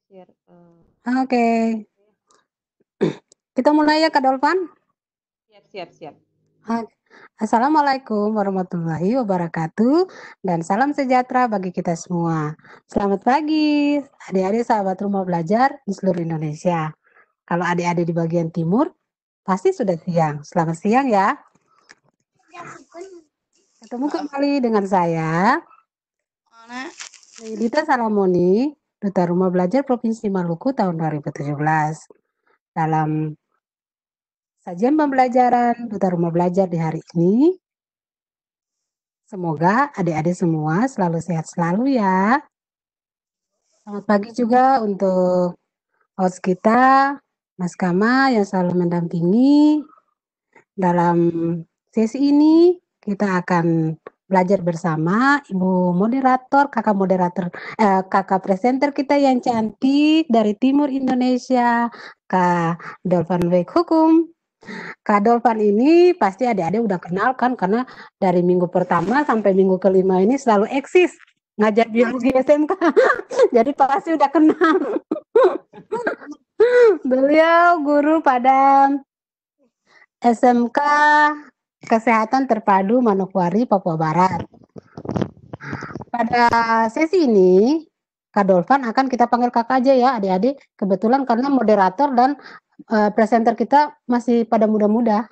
Share, Oke, kita mulai ya Kak Dolvan. siap siap siap. Oke. Assalamualaikum warahmatullahi wabarakatuh dan salam sejahtera bagi kita semua. Selamat pagi, adik-adik sahabat rumah belajar di seluruh Indonesia. Kalau adik-adik di bagian timur, pasti sudah siang. Selamat siang ya. Ketemu kembali dengan saya, Dita Salamoni, Duta Rumah Belajar Provinsi Maluku tahun 2017. Dalam sajian pembelajaran Duta Rumah Belajar di hari ini, semoga adik-adik semua selalu sehat selalu ya. Selamat pagi juga untuk host kita, Mas Kama yang selalu mendampingi. Dalam sesi ini kita akan belajar bersama Ibu moderator, kakak presenter kita yang cantik dari Timur Indonesia, Kak Dolvan Week Hukum. Kak Dolvan ini pasti adik-adik udah kenal kan karena dari minggu pertama sampai minggu kelima ini selalu eksis ngajar biologi SMK. Jadi pasti udah kenal. Beliau guru pada SMK Kesehatan Terpadu Manokwari, Papua Barat. Pada sesi ini, Kak Dolvan akan kita panggil kakak aja ya adik-adik. Kebetulan karena moderator dan presenter kita masih pada muda-muda.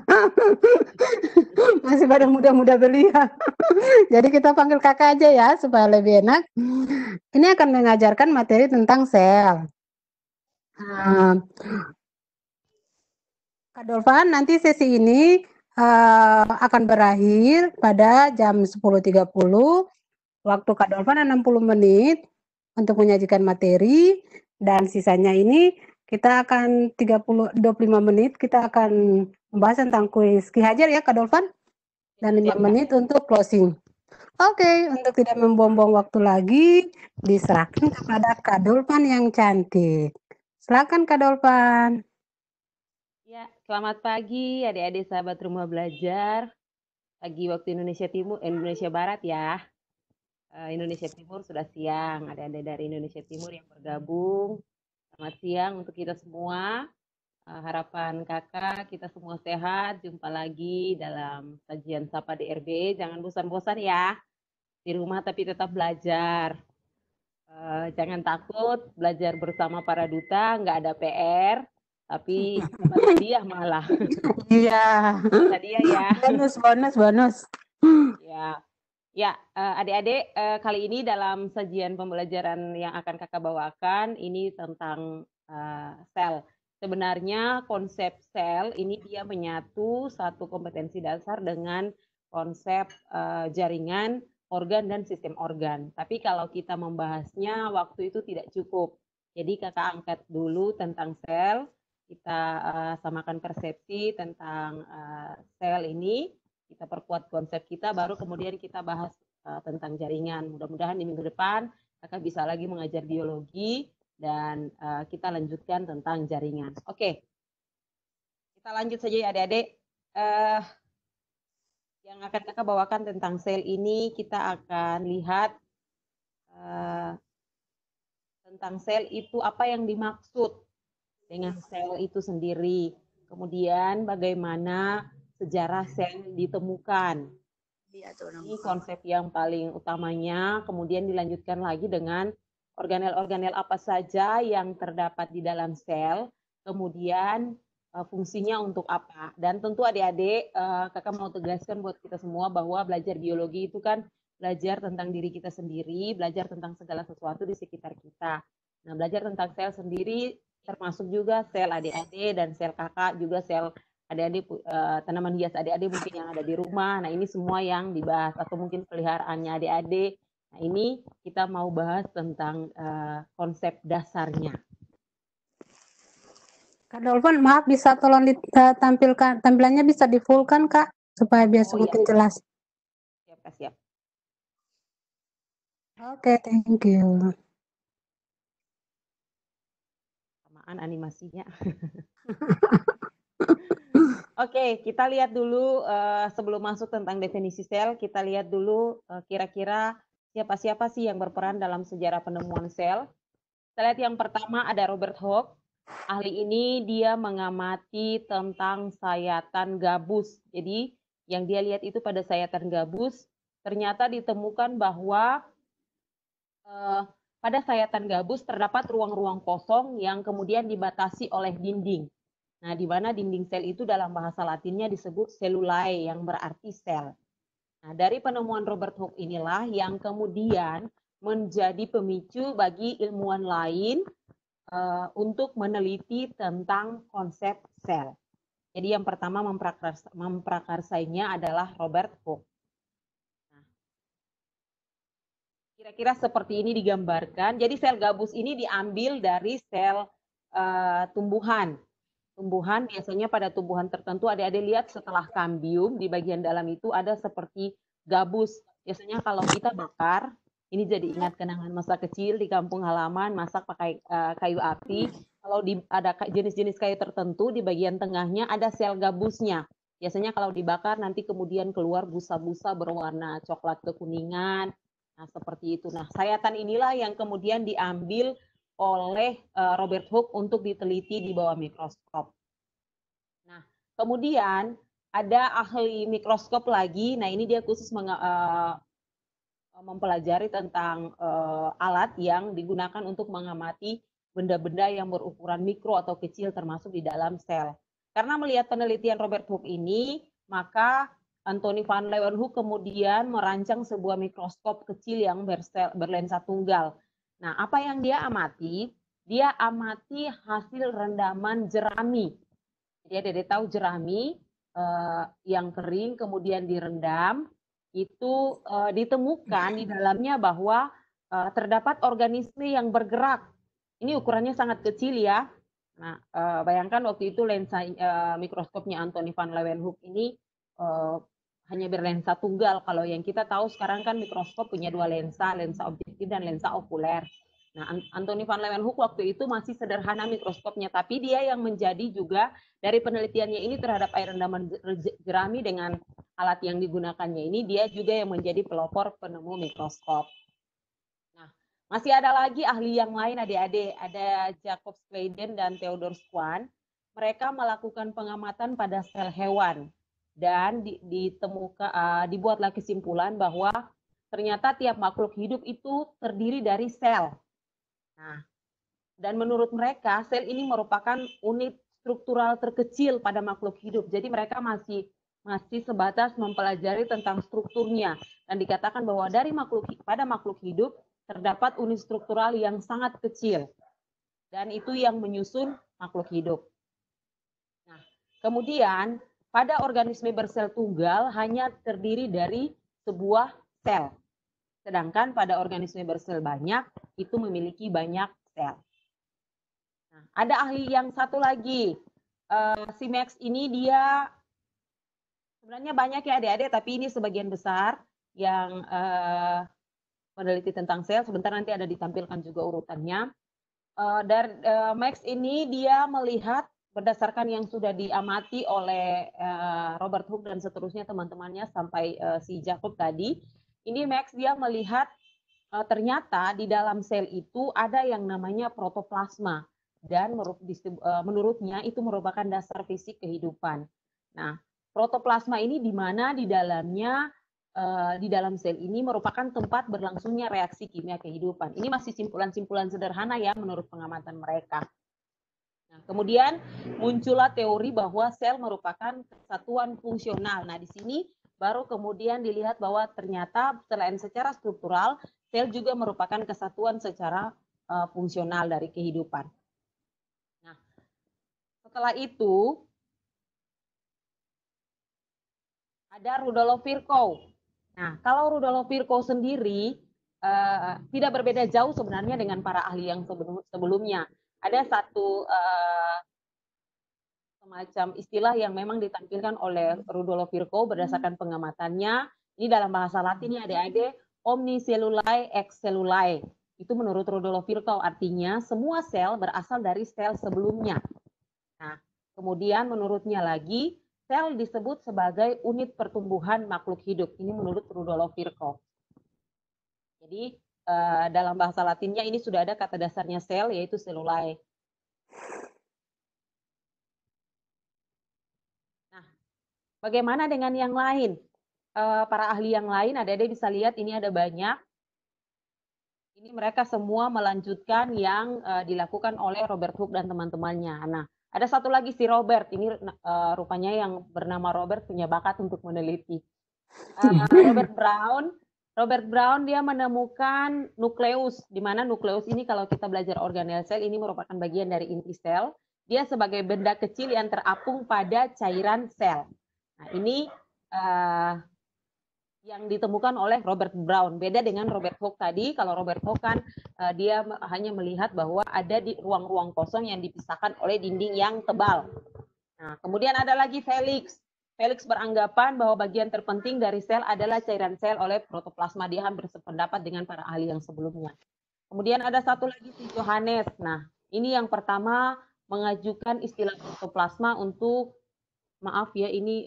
Masih pada muda-muda belia. Jadi kita panggil kakak aja ya supaya lebih enak. Ini akan mengajarkan materi tentang sel. Kak Dolvan, nanti sesi ini akan berakhir pada jam 10.30. Waktu Kak Dolvan 60 menit untuk menyajikan materi dan sisanya ini kita akan 25 menit kita akan membahas tentang kuis Ki Hajar ya Kak Dolvan dan 5 Siap, Kak. menit untuk closing. Oke, untuk tidak membuang-buang waktu lagi, diserahkan kepada Kak Dolvan yang cantik. Silakan Kak Dolvan. Ya, selamat pagi adik-adik sahabat rumah belajar. Pagi waktu Indonesia Timur, Indonesia Barat ya. Indonesia Timur sudah siang. Adik-adik dari Indonesia Timur yang bergabung. Selamat siang untuk kita semua. Harapan kakak kita semua sehat. Jumpa lagi dalam sajian Sapa DRB. Jangan bosan-bosan ya. Di rumah tapi tetap belajar. Jangan takut belajar bersama para duta, nggak ada PR, tapi dapat hadiah malah. Iya. Dapat hadiah ya. Bonus, bonus, bonus. Ya, ya adik-adik, kali ini dalam sajian pembelajaran yang akan kakak bawakan, ini tentang sel. Sebenarnya konsep sel ini dia menyatu satu kompetensi dasar dengan konsep jaringan, organ, dan sistem organ. Tapi kalau kita membahasnya, waktu itu tidak cukup. Jadi kakak angkat dulu tentang sel, kita samakan persepsi tentang sel ini, kita perkuat konsep kita, baru kemudian kita bahas tentang jaringan. Mudah-mudahan di minggu depan kakak bisa lagi mengajar biologi dan kita lanjutkan tentang jaringan. Oke, kita lanjut saja ya adik-adik. Yang akan kakak bawakan tentang sel ini, kita akan lihat tentang sel itu apa yang dimaksud dengan sel itu sendiri. Kemudian bagaimana sejarah sel ditemukan. Ini konsep yang paling utamanya, kemudian dilanjutkan lagi dengan organel-organel apa saja yang terdapat di dalam sel, kemudian fungsinya untuk apa. Dan tentu adik-adik, kakak mau tegaskan buat kita semua bahwa belajar biologi itu kan belajar tentang diri kita sendiri, belajar tentang segala sesuatu di sekitar kita. Nah, belajar tentang sel sendiri termasuk juga sel adik-adik dan sel kakak, juga sel adik-adik tanaman hias adik-adik mungkin yang ada di rumah. Nah, ini semua yang dibahas atau mungkin peliharaannya adik-adik. Nah, ini kita mau bahas tentang konsep dasarnya. Kak Dolvan, maaf bisa tolong ditampilkan tampilannya bisa di full kan Kak supaya biar Oh iya, semakin jelas. siap Kak, siap. Oke, thank you. Samaan animasinya. Oke, kita lihat dulu sebelum masuk tentang definisi sel, kita lihat dulu kira-kira siapa-siapa sih yang berperan dalam sejarah penemuan sel. Kita lihat yang pertama ada Robert Hooke. Ahli ini dia mengamati tentang sayatan gabus. Jadi yang dia lihat itu pada sayatan gabus, ternyata ditemukan bahwa pada sayatan gabus terdapat ruang-ruang kosong yang kemudian dibatasi oleh dinding. Nah, di mana dinding sel itu dalam bahasa Latinnya disebut cellulae yang berarti sel. Nah, dari penemuan Robert Hooke inilah yang kemudian menjadi pemicu bagi ilmuwan lain untuk meneliti tentang konsep sel. Jadi yang pertama memprakarsainya adalah Robert Hooke. Nah, kira-kira seperti ini digambarkan. Jadi sel gabus ini diambil dari sel tumbuhan. Tumbuhan biasanya pada tumbuhan tertentu adik-adik lihat setelah kambium di bagian dalam itu ada seperti gabus. Biasanya kalau kita bakar, ini jadi ingat kenangan masa kecil di kampung halaman masak pakai kayu api. Kalau ada jenis-jenis kayu tertentu di bagian tengahnya ada sel gabusnya. Biasanya kalau dibakar nanti kemudian keluar busa-busa berwarna coklat kekuningan. Nah, seperti itu. Nah, sayatan inilah yang kemudian diambil oleh Robert Hooke untuk diteliti di bawah mikroskop. Nah, kemudian ada ahli mikroskop lagi. Nah, ini dia khusus mempelajari tentang alat yang digunakan untuk mengamati benda-benda yang berukuran mikro atau kecil termasuk di dalam sel. Karena melihat penelitian Robert Hooke ini, maka Anthony van Leeuwenhoek kemudian merancang sebuah mikroskop kecil yang berlensa tunggal. Nah, apa yang dia amati? Dia amati hasil rendaman jerami. Jadi Dede tahu jerami yang kering kemudian direndam, itu ditemukan di dalamnya bahwa terdapat organisme yang bergerak. Ini ukurannya sangat kecil ya. Nah, bayangkan waktu itu lensa mikroskopnya Anthony van Leeuwenhoek ini hanya berlensa tunggal. Kalau yang kita tahu sekarang kan mikroskop punya dua lensa, lensa objektif dan lensa okuler. Nah, Anthony van Leeuwenhoek waktu itu masih sederhana mikroskopnya, tapi dia yang menjadi juga dari penelitiannya ini terhadap air rendaman jerami dengan alat yang digunakannya ini, dia juga yang menjadi pelopor penemu mikroskop. Nah, masih ada lagi ahli yang lain adik-adik, ada Jacob Schleiden dan Theodor Schwann. Mereka melakukan pengamatan pada sel hewan dan dibuatlah kesimpulan bahwa ternyata tiap makhluk hidup itu terdiri dari sel. Nah, dan menurut mereka sel ini merupakan unit struktural terkecil pada makhluk hidup. Jadi mereka masih sebatas mempelajari tentang strukturnya dan dikatakan bahwa pada makhluk hidup terdapat unit struktural yang sangat kecil dan itu yang menyusun makhluk hidup. Nah, kemudian pada organisme bersel tunggal hanya terdiri dari sebuah sel. Sedangkan pada organisme bersel banyak itu memiliki banyak sel. Nah, ada ahli yang satu lagi, si Max ini dia sebenarnya banyak ya adik-adik, tapi ini sebagian besar yang meneliti tentang sel. Sebentar nanti ada ditampilkan juga urutannya. Max ini dia melihat berdasarkan yang sudah diamati oleh Robert Hooke dan seterusnya teman-temannya sampai si Jacob tadi. Ini Max dia melihat ternyata di dalam sel itu ada yang namanya protoplasma dan menurutnya itu merupakan dasar fisik kehidupan. Nah, protoplasma ini di mana di dalamnya di dalam sel ini merupakan tempat berlangsungnya reaksi kimia kehidupan. Ini masih simpulan-simpulan sederhana ya menurut pengamatan mereka. Nah, kemudian muncullah teori bahwa sel merupakan kesatuan fungsional. Nah, di sini baru kemudian dilihat bahwa ternyata selain secara struktural, sel juga merupakan kesatuan secara fungsional dari kehidupan. Nah, setelah itu ada Rudolf Virchow. Nah, kalau Rudolf Virchow sendiri tidak berbeda jauh sebenarnya dengan para ahli yang sebelumnya. Ada satu semacam istilah yang memang ditampilkan oleh Rudolf Virchow berdasarkan pengamatannya. Ini dalam bahasa Latin ya adik-adik, omnicellulae ex cellulae. Itu menurut Rudolf Virchow artinya semua sel berasal dari sel sebelumnya. Nah, kemudian menurutnya lagi, sel disebut sebagai unit pertumbuhan makhluk hidup. Ini menurut Rudolf Virchow. Jadi dalam bahasa Latinnya ini sudah ada kata dasarnya sel, yaitu cellulae. Nah, bagaimana dengan yang lain? Para ahli yang lain, adik-adik bisa lihat ini ada banyak. Ini mereka semua melanjutkan yang dilakukan oleh Robert Hooke dan teman-temannya. Nah, ada satu lagi si Robert. Ini rupanya yang bernama Robert punya bakat untuk meneliti. Robert Brown dia menemukan nukleus, di mana nukleus ini kalau kita belajar organel sel ini merupakan bagian dari inti sel. Dia sebagai benda kecil yang terapung pada cairan sel. Nah, ini yang ditemukan oleh Robert Brown. Beda dengan Robert Hooke tadi. Kalau Robert Hooke kan dia hanya melihat bahwa ada di ruang-ruang kosong yang dipisahkan oleh dinding yang tebal. Nah, kemudian ada lagi Felix. Felix beranggapan bahwa bagian terpenting dari sel adalah cairan sel oleh protoplasma. Dia hampir sependapat dengan para ahli yang sebelumnya. Kemudian ada satu lagi si Johannes. Nah, ini yang pertama mengajukan istilah protoplasma untuk, maaf ya ini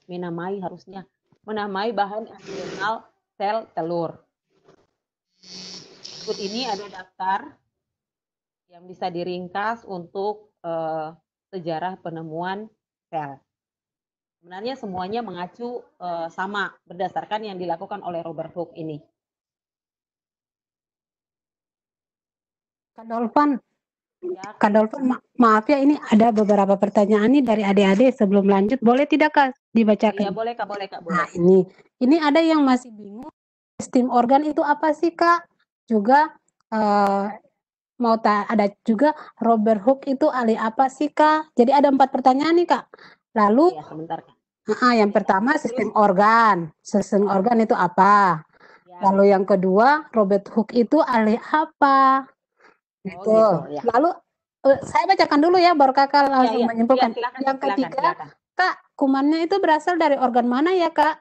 menamai bahan embrional sel telur. Berikut ini ada daftar yang bisa diringkas untuk sejarah penemuan sel. Sebenarnya semuanya mengacu sama berdasarkan yang dilakukan oleh Robert Hooke ini. Kak Dolphin, maaf ya, ini ada beberapa pertanyaan nih dari adik-adik. Sebelum lanjut, boleh tidak Kak dibacakan? Iya, boleh Kak, boleh Kak, boleh. Nah, ini ada yang masih bingung, sistem organ itu apa sih Kak? Juga ada juga Robert Hooke itu ahli apa sih Kak? Jadi ada 4 pertanyaan nih Kak. Lalu, ya, sebentar Kak. Yang pertama sistem organ. Sistem organ itu apa? Ya. Lalu yang kedua, Robert Hooke itu ahli apa? Gitu. Ya. Lalu saya bacakan dulu ya, baru kakak langsung menyimpulkan. Silakan, yang ketiga, silakan. Kak, kumannya itu berasal dari organ mana ya Kak?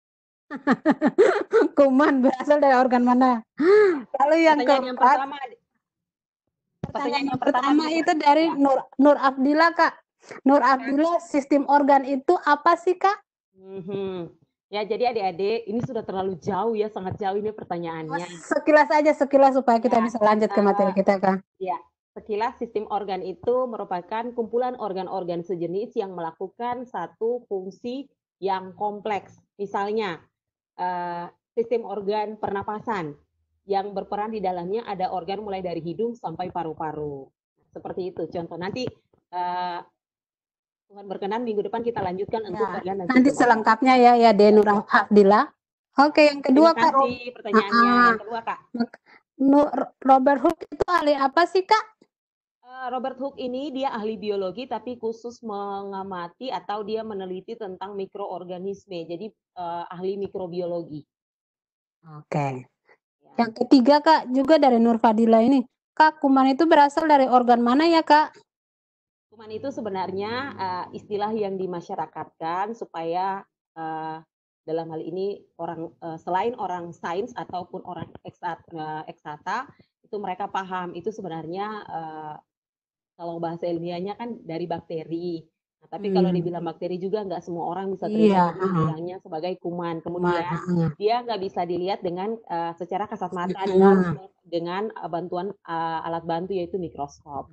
Kuman berasal dari organ mana? Lalu yang keempat, pertanyaan yang pertama itu dari Nur Abdillah Kak. Nur Abdillah, sistem organ itu apa sih Kak? Ya, jadi adik-adik, ini sudah terlalu jauh ya, sangat jauh ini pertanyaannya. Sekilas aja, supaya kita bisa lanjut ke materi kita, Kak. Ya, sekilas sistem organ itu merupakan kumpulan organ-organ sejenis yang melakukan satu fungsi yang kompleks. Misalnya, sistem organ pernapasan yang berperan di dalamnya ada organ mulai dari hidung sampai paru-paru. Seperti itu contoh. Nanti Tuhan berkenan minggu depan kita lanjutkan untuk organ dan nanti selengkapnya ya Denur Abdillah. Oke, yang kedua Kak. Terima kasih pertanyaannya. Yang kedua Kak. Robert Hooke itu ahli apa sih Kak? Robert Hooke ini dia ahli biologi tapi khusus mengamati atau dia meneliti tentang mikroorganisme. Jadi ahli mikrobiologi. Oke. Yang ketiga Kak, juga dari Nur Fadila ini. Kak, kuman itu berasal dari organ mana ya Kak? Kuman itu sebenarnya istilah yang dimasyarakatkan supaya dalam hal ini selain orang sains ataupun orang eksata itu mereka paham itu sebenarnya kalau bahasa ilmiahnya kan dari bakteri. Nah, tapi kalau dibilang bakteri juga nggak semua orang bisa terima jadi bilangnya sebagai kuman. Kemudian dia nggak bisa dilihat dengan secara kasat mata dengan bantuan alat bantu yaitu mikroskop.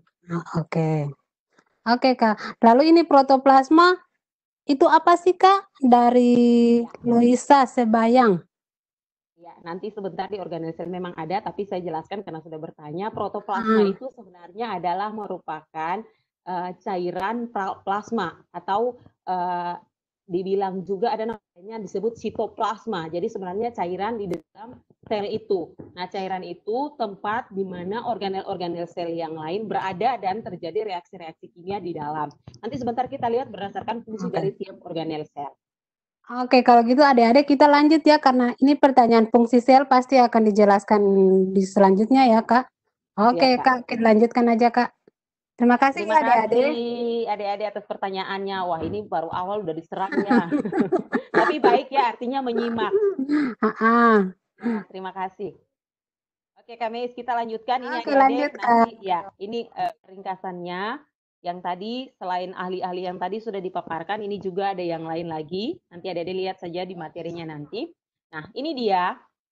Oke Kak, lalu ini protoplasma itu apa sih Kak? Dari Luisa Sebayang. Ya, nanti sebentar di organisasi memang ada, tapi saya jelaskan karena sudah bertanya. Protoplasma itu sebenarnya adalah merupakan cairan plasma atau dibilang juga ada namanya disebut sitoplasma. Jadi sebenarnya cairan di dalam sel itu. Nah, cairan itu tempat di mana organel-organel sel yang lain berada dan terjadi reaksi-reaksi kimia di dalam. Nanti sebentar kita lihat berdasarkan fungsi dari tiap organel sel. Oke, kalau gitu adik-adik kita lanjut ya, karena ini pertanyaan fungsi sel pasti akan dijelaskan di selanjutnya ya Kak. Oke ya, Kak, kita lanjutkan aja Kak. Terima kasih ya adik-adik atas pertanyaannya. Wah, ini baru awal udah diserang ya. Tapi baik ya, artinya menyimak. Terima kasih. Oke, Kamis, kita lanjutkan ini adik-adik. Nanti ya, ini ringkasannya. Yang tadi selain ahli-ahli yang tadi sudah dipaparkan, ini juga ada yang lain lagi. Nanti adik-adik lihat saja di materinya nanti. Nah, ini dia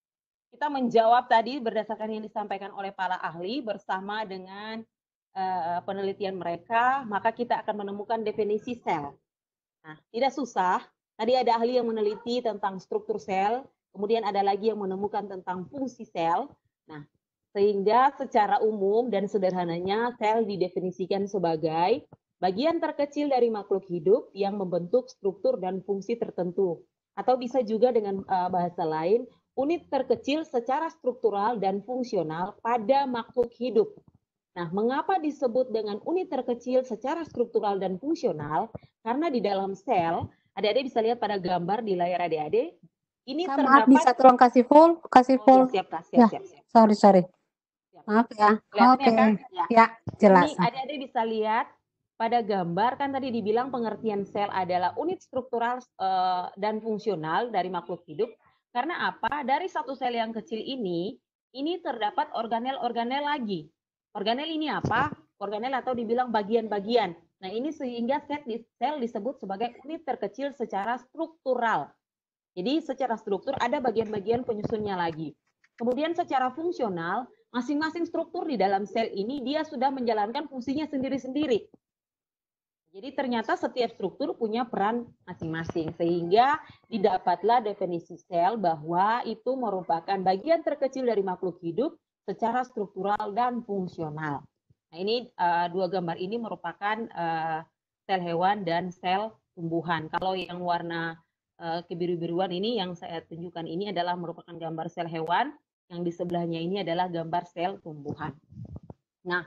kita menjawab tadi berdasarkan yang disampaikan oleh para ahli bersama dengan penelitian mereka, maka kita akan menemukan definisi sel. Nah, tidak susah. Tadi ada ahli yang meneliti tentang struktur sel, kemudian ada lagi yang menemukan tentang fungsi sel. Nah, sehingga secara umum dan sederhananya sel didefinisikan sebagai bagian terkecil dari makhluk hidup yang membentuk struktur dan fungsi tertentu. Atau bisa juga dengan bahasa lain, unit terkecil secara struktural dan fungsional pada makhluk hidup. Nah, mengapa disebut dengan unit terkecil secara struktural dan fungsional? Karena di dalam sel, adik-adik bisa lihat pada gambar di layar adik-adik, ini Kak, terdapat... maaf, bisa tolong kasih full? Oh, ya, siap, Kak. Siap. Sorry. Siap. Maaf ya. Kelihatan Oke. ya, Kak? Ya, jelas. Ini adik-adik bisa lihat pada gambar, kan tadi dibilang pengertian sel adalah unit struktural dan fungsional dari makhluk hidup. Karena apa? Dari satu sel yang kecil ini terdapat organel-organel lagi. Organel ini apa? Organel atau dibilang bagian-bagian. Nah, ini sehingga sel disebut sebagai unit terkecil secara struktural. Jadi secara struktur ada bagian-bagian penyusunnya lagi. Kemudian secara fungsional, masing-masing struktur di dalam sel ini dia sudah menjalankan fungsinya sendiri-sendiri. Jadi ternyata setiap struktur punya peran masing-masing, sehingga didapatlah definisi sel bahwa itu merupakan bagian terkecil dari makhluk hidup secara struktural dan fungsional. Nah, ini dua gambar ini merupakan sel hewan dan sel tumbuhan. Kalau yang warna kebiru-biruan ini yang saya tunjukkan ini adalah merupakan gambar sel hewan, yang di sebelahnya ini adalah gambar sel tumbuhan. Nah,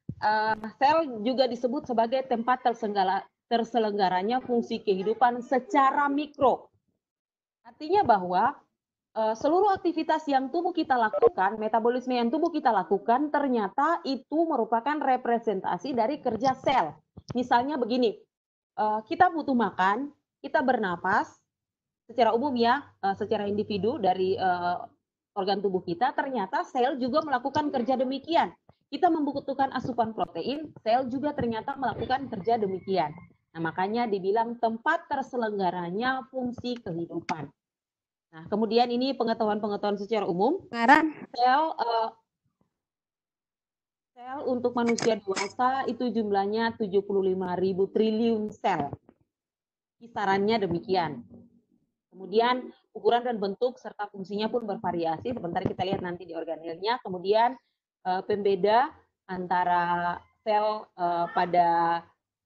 sel juga disebut sebagai tempat terselenggaranya fungsi kehidupan secara mikro. Artinya bahwa seluruh aktivitas yang tubuh kita lakukan, metabolisme yang tubuh kita lakukan, ternyata itu merupakan representasi dari kerja sel. Misalnya begini, kita butuh makan, kita bernapas, secara umum ya, secara individu dari organ tubuh kita, ternyata sel juga melakukan kerja demikian. Kita membutuhkan asupan protein, sel juga ternyata melakukan kerja demikian. Nah, makanya dibilang tempat terselenggaranya fungsi kehidupan. Nah, kemudian ini pengetahuan-pengetahuan secara umum. Sel untuk manusia dewasa itu jumlahnya 75.000 triliun sel. Kisarannya demikian. Kemudian ukuran dan bentuk serta fungsinya pun bervariasi. Sebentar kita lihat nanti di organelnya. Kemudian pembeda antara sel pada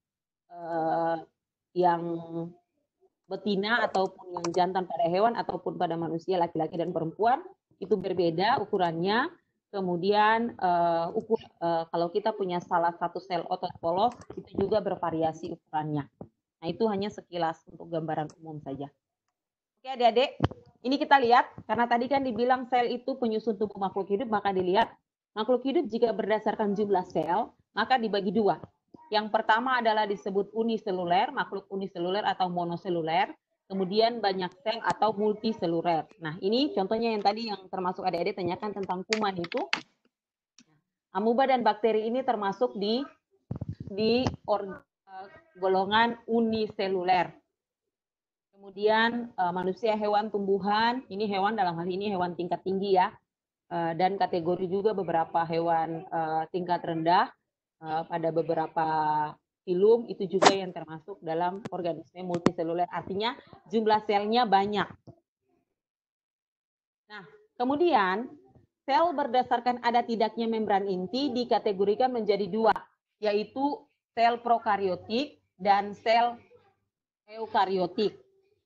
yang betina ataupun yang jantan pada hewan ataupun pada manusia laki-laki dan perempuan itu berbeda ukurannya. Kemudian kalau kita punya salah satu sel otot polos itu juga bervariasi ukurannya. Nah, itu hanya sekilas untuk gambaran umum saja. Oke adik-adik, ini kita lihat, karena tadi kan dibilang sel itu penyusun tubuh makhluk hidup, maka dilihat makhluk hidup jika berdasarkan jumlah sel, maka dibagi dua. Yang pertama adalah disebut uniseluler, makhluk uniseluler atau monoseluler, kemudian banyak sel atau multiseluler. Nah, ini contohnya yang tadi yang termasuk adik-adik tanyakan tentang kuman itu. Amuba dan bakteri ini termasuk di golongan uniseluler. Kemudian manusia, hewan, tumbuhan, ini hewan dalam hal ini hewan tingkat tinggi ya, dan kategori juga beberapa hewan tingkat rendah pada beberapa filum itu juga yang termasuk dalam organisme multiseluler, artinya jumlah selnya banyak. Nah, kemudian sel berdasarkan ada tidaknya membran inti dikategorikan menjadi dua, yaitu sel prokariotik dan sel eukariotik.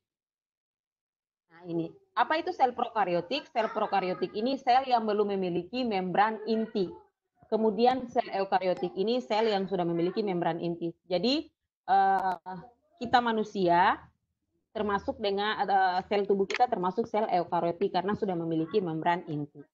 Nah, ini. Apa itu sel prokariotik? Sel prokariotik ini sel yang belum memiliki membran inti. Kemudian sel eukariotik ini sel yang sudah memiliki membran inti. Jadi kita manusia termasuk dengan sel tubuh kita termasuk sel eukariotik karena sudah memiliki membran inti.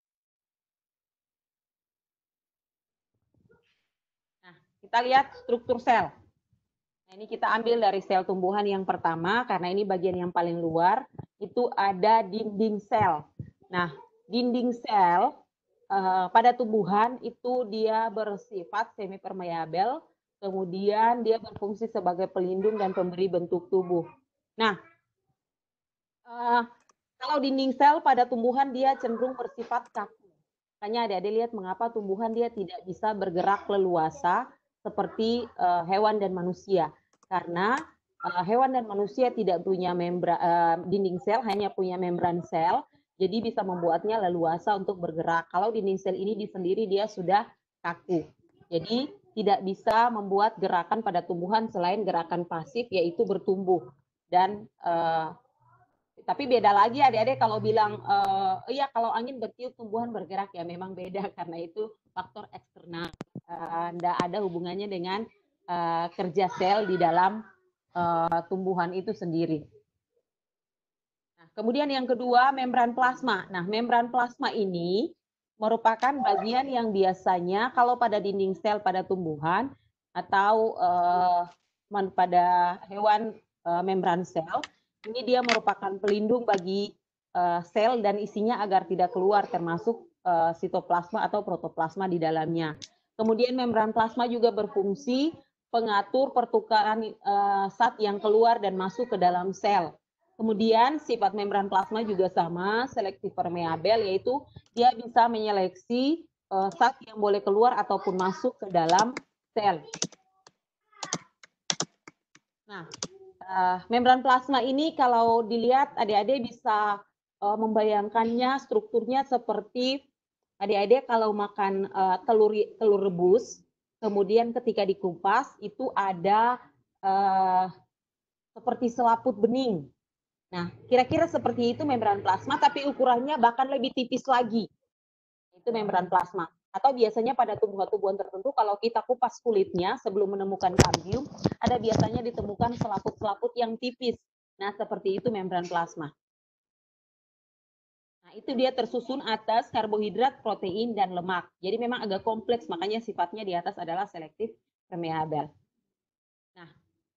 Nah, kita lihat struktur sel. Nah, ini kita ambil dari sel tumbuhan yang pertama, karena ini bagian yang paling luar, itu ada dinding sel. Nah, dinding sel pada tumbuhan itu dia bersifat semipermeabel, kemudian dia berfungsi sebagai pelindung dan pemberi bentuk tubuh. Nah, Kalau dinding sel pada tumbuhan dia cenderung bersifat kaku. Makanya adik-adik lihat mengapa tumbuhan dia tidak bisa bergerak leluasa seperti hewan dan manusia. Karena hewan dan manusia tidak punya dinding sel, hanya punya membran sel, jadi bisa membuatnya leluasa untuk bergerak. Kalau dinding sel ini sendiri dia sudah kaku. Jadi tidak bisa membuat gerakan pada tumbuhan selain gerakan pasif, yaitu bertumbuh. Dan tapi beda lagi adik-adik kalau bilang iya kalau angin bertiup tumbuhan bergerak, ya memang beda karena itu faktor eksternal, tidak ada hubungannya dengan kerja sel di dalam tumbuhan itu sendiri. Nah, kemudian yang kedua, membran plasma. Nah, membran plasma ini merupakan bagian yang biasanya kalau pada dinding sel pada tumbuhan atau pada hewan membran sel, ini dia merupakan pelindung bagi sel dan isinya agar tidak keluar, termasuk sitoplasma atau protoplasma di dalamnya. Kemudian membran plasma juga berfungsi pengatur pertukaran zat yang keluar dan masuk ke dalam sel. Kemudian sifat membran plasma juga sama, selektif permeabel, yaitu dia bisa menyeleksi zat yang boleh keluar ataupun masuk ke dalam sel. Nah, membran plasma ini kalau dilihat adik-adik bisa membayangkannya strukturnya seperti adik-adik kalau makan telur rebus, kemudian ketika dikupas itu ada seperti selaput bening. Nah, kira-kira seperti itu membran plasma, tapi ukurannya bahkan lebih tipis lagi. Itu membran plasma. Atau biasanya pada tumbuhan-tumbuhan tertentu, kalau kita kupas kulitnya sebelum menemukan kambium, ada biasanya ditemukan selaput-selaput yang tipis. Nah, seperti itu membran plasma. Nah, itu dia tersusun atas karbohidrat, protein, dan lemak. Jadi memang agak kompleks, makanya sifatnya di atas adalah selektif permeabel. Nah,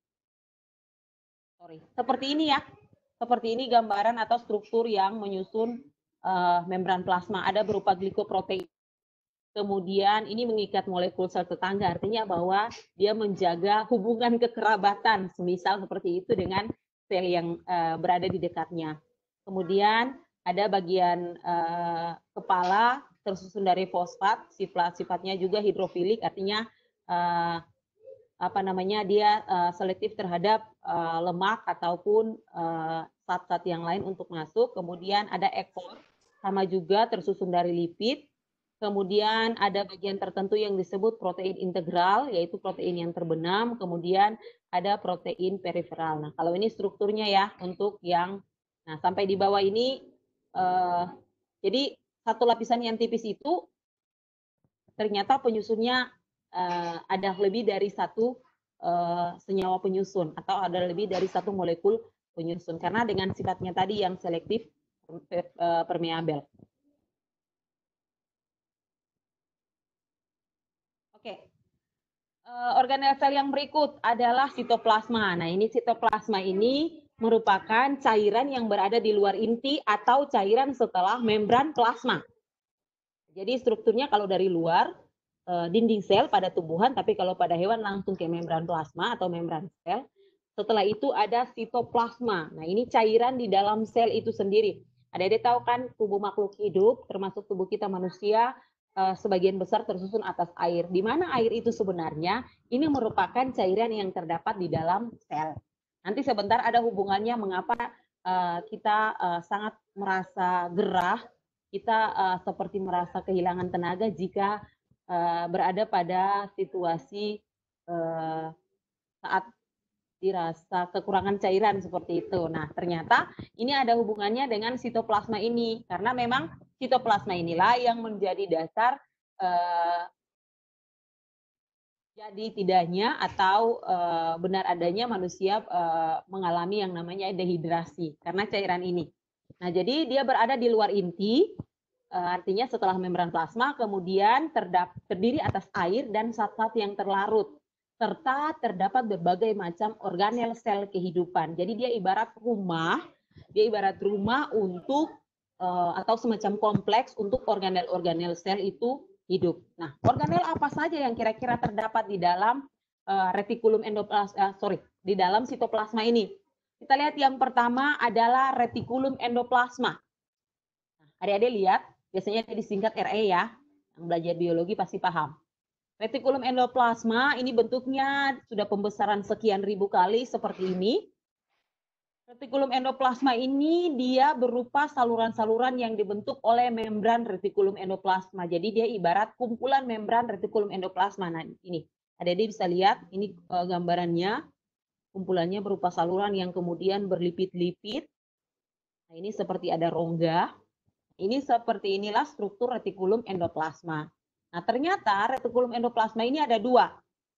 seperti ini ya. Seperti ini gambaran atau struktur yang menyusun membran plasma. Ada berupa glikoprotein. Kemudian ini mengikat molekul sel tetangga, artinya bahwa dia menjaga hubungan kekerabatan, semisal seperti itu dengan sel yang berada di dekatnya. Kemudian ada bagian kepala tersusun dari fosfat, sifatnya juga hidrofilik, artinya dia selektif terhadap lemak ataupun zat-zat yang lain untuk masuk. Kemudian ada ekor, sama juga tersusun dari lipid. Kemudian ada bagian tertentu yang disebut protein integral, yaitu protein yang terbenam. Kemudian ada protein periferal. Nah, kalau ini strukturnya ya untuk yang, nah sampai di bawah ini, jadi satu lapisan yang tipis itu ternyata penyusunnya ada lebih dari satu senyawa penyusun atau ada lebih dari satu molekul penyusun, karena dengan sifatnya tadi yang selektif permeabel. Oke. Organel sel yang berikut adalah sitoplasma. Nah, ini sitoplasma ini merupakan cairan yang berada di luar inti atau cairan setelah membran plasma. Jadi strukturnya kalau dari luar dinding sel pada tumbuhan, tapi kalau pada hewan langsung ke membran plasma atau membran sel. Setelah itu ada sitoplasma. Nah, ini cairan di dalam sel itu sendiri. Adik-adik tahu kan tubuh makhluk hidup, termasuk tubuh kita manusia, sebagian besar tersusun atas air. Di mana air itu sebenarnya ini merupakan cairan yang terdapat di dalam sel. Nanti sebentar ada hubungannya mengapa kita sangat merasa gerah, kita seperti merasa kehilangan tenaga jika berada pada situasi saat dirasa kekurangan cairan seperti itu. Nah, ternyata ini ada hubungannya dengan sitoplasma ini, karena memang sitoplasma inilah yang menjadi dasar jadi tidaknya atau benar adanya manusia mengalami yang namanya dehidrasi karena cairan ini. Nah, jadi dia berada di luar inti, artinya setelah membran plasma, kemudian terdiri atas air dan zat-zat yang terlarut, serta terdapat berbagai macam organel sel kehidupan. Jadi dia ibarat rumah untuk atau semacam kompleks untuk organel-organel sel itu hidup. Nah, organel apa saja yang kira-kira terdapat di dalam retikulum di dalam sitoplasma ini? Kita lihat yang pertama adalah retikulum endoplasma. Adik-adik lihat, biasanya disingkat RE ya. Yang belajar biologi pasti paham. Retikulum endoplasma ini bentuknya sudah pembesaran sekian ribu kali seperti ini. Retikulum endoplasma ini dia berupa saluran-saluran yang dibentuk oleh membran retikulum endoplasma. Jadi dia ibarat kumpulan membran retikulum endoplasma. Nah, ini adik-adik bisa lihat, ini gambarannya. Kumpulannya berupa saluran yang kemudian berlipit-lipit. Nah, ini seperti ada rongga. Ini seperti inilah struktur retikulum endoplasma. Nah, ternyata retikulum endoplasma ini ada dua.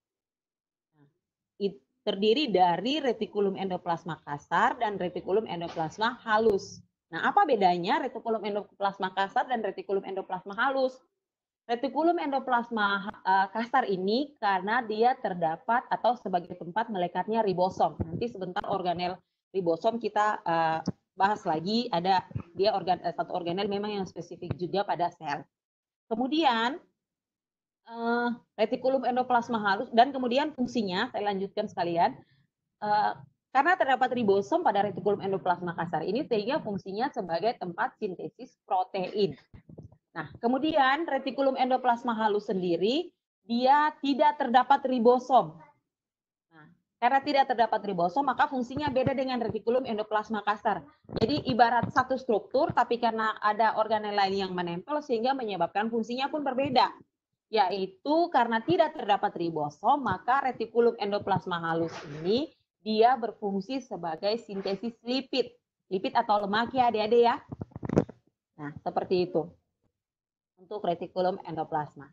Terdiri dari retikulum endoplasma kasar dan retikulum endoplasma halus. Nah, apa bedanya retikulum endoplasma kasar dan retikulum endoplasma halus? Retikulum endoplasma kasar ini karena dia terdapat atau sebagai tempat melekatnya ribosom. Nanti sebentar organel ribosom kita bahas lagi. Ada dia satu organel memang yang spesifik juga pada sel. Kemudian retikulum endoplasma halus dan kemudian fungsinya saya lanjutkan sekalian. Karena terdapat ribosom pada retikulum endoplasma kasar ini sehingga fungsinya sebagai tempat sintesis protein. Nah, kemudian retikulum endoplasma halus sendiri dia tidak terdapat ribosom. Nah, karena tidak terdapat ribosom maka fungsinya beda dengan retikulum endoplasma kasar. Jadi ibarat satu struktur tapi karena ada organel lain yang menempel sehingga menyebabkan fungsinya pun berbeda. Yaitu karena tidak terdapat ribosom maka retikulum endoplasma halus ini dia berfungsi sebagai sintesis lipid. Lipid atau lemak ya adik-adik ya. Nah, seperti itu. Untuk retikulum endoplasma.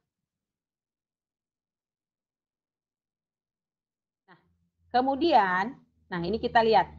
Nah, kemudian, nah ini kita lihat.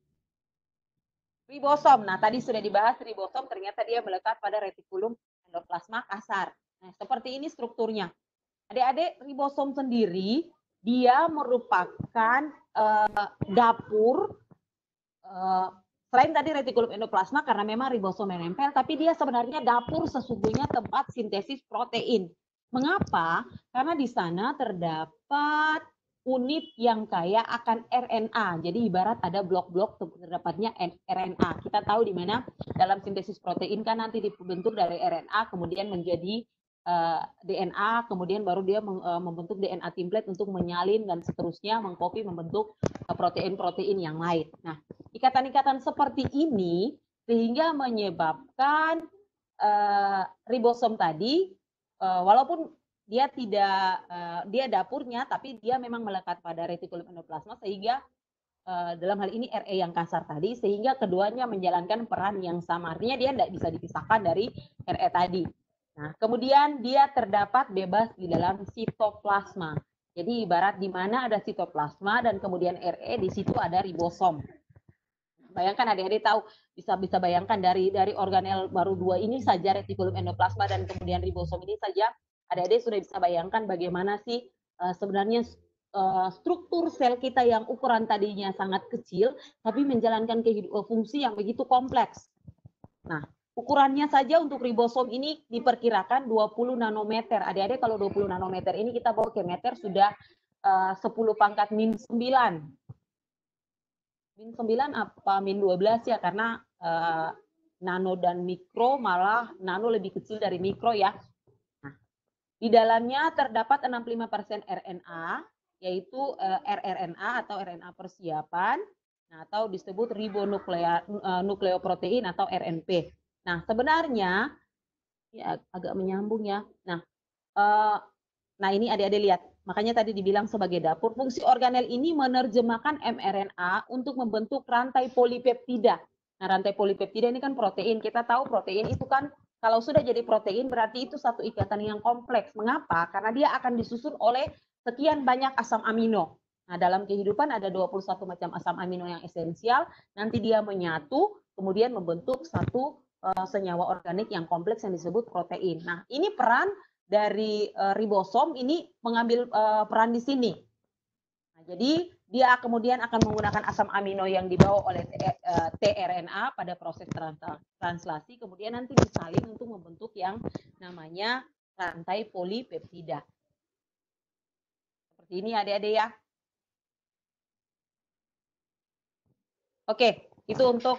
Ribosom. Nah, tadi sudah dibahas ribosom ternyata dia melekat pada retikulum endoplasma kasar. Nah, seperti ini strukturnya. Adik-adik, ribosom sendiri dia merupakan dapur selain tadi retikulum endoplasma karena memang ribosom menempel, tapi dia sebenarnya dapur sesungguhnya tempat sintesis protein. Mengapa? Karena di sana terdapat unit yang kaya akan RNA. Jadi ibarat ada blok-blok terdapatnya RNA. Kita tahu di mana dalam sintesis protein kan nanti dibentuk dari RNA kemudian menjadi DNA, kemudian baru dia membentuk DNA template untuk menyalin dan seterusnya mengcopy membentuk protein-protein yang lain. Nah, ikatan-ikatan seperti ini sehingga menyebabkan ribosom tadi walaupun dia tidak dia dapurnya tapi dia memang melekat pada retikulum endoplasma sehingga dalam hal ini RE yang kasar tadi sehingga keduanya menjalankan peran yang sama. Artinya dia tidak bisa dipisahkan dari RE tadi. Nah, kemudian dia terdapat bebas di dalam sitoplasma. Jadi ibarat di mana ada sitoplasma dan kemudian RE di situ ada ribosom. Bayangkan adik-adik tahu bisa bayangkan dari organel baru dua ini saja retikulum endoplasma dan kemudian ribosom ini saja adik-adik sudah bisa bayangkan bagaimana sih sebenarnya struktur sel kita yang ukuran tadinya sangat kecil tapi menjalankan fungsi yang begitu kompleks. Nah, ukurannya saja untuk ribosom ini diperkirakan 20 nanometer. Adik-adik kalau 20 nanometer ini kita bawa ke meter sudah 10 pangkat min 9. Min 9 apa min 12 ya karena nano dan mikro malah nano lebih kecil dari mikro ya. Nah, di dalamnya terdapat 65% RNA yaitu rRNA atau RNA persiapan nah, atau disebut ribonukleoprotein atau RNP. Nah, sebenarnya ya agak menyambung ya. Nah, ini adik-adik lihat. Makanya tadi dibilang sebagai dapur, fungsi organel ini menerjemahkan mRNA untuk membentuk rantai polipeptida. Nah, rantai polipeptida ini kan protein. Kita tahu protein itu kan kalau sudah jadi protein berarti itu satu ikatan yang kompleks. Mengapa? Karena dia akan disusun oleh sekian banyak asam amino. Nah, dalam kehidupan ada 21 macam asam amino yang esensial. Nanti dia menyatu, kemudian membentuk satu senyawa organik yang kompleks yang disebut protein. Nah, ini peran dari ribosom ini mengambil peran di sini. Nah, jadi dia kemudian akan menggunakan asam amino yang dibawa oleh tRNA pada proses translasi, kemudian nanti disalin untuk membentuk yang namanya rantai polipeptida. Seperti ini adik-adik ya. Oke, itu untuk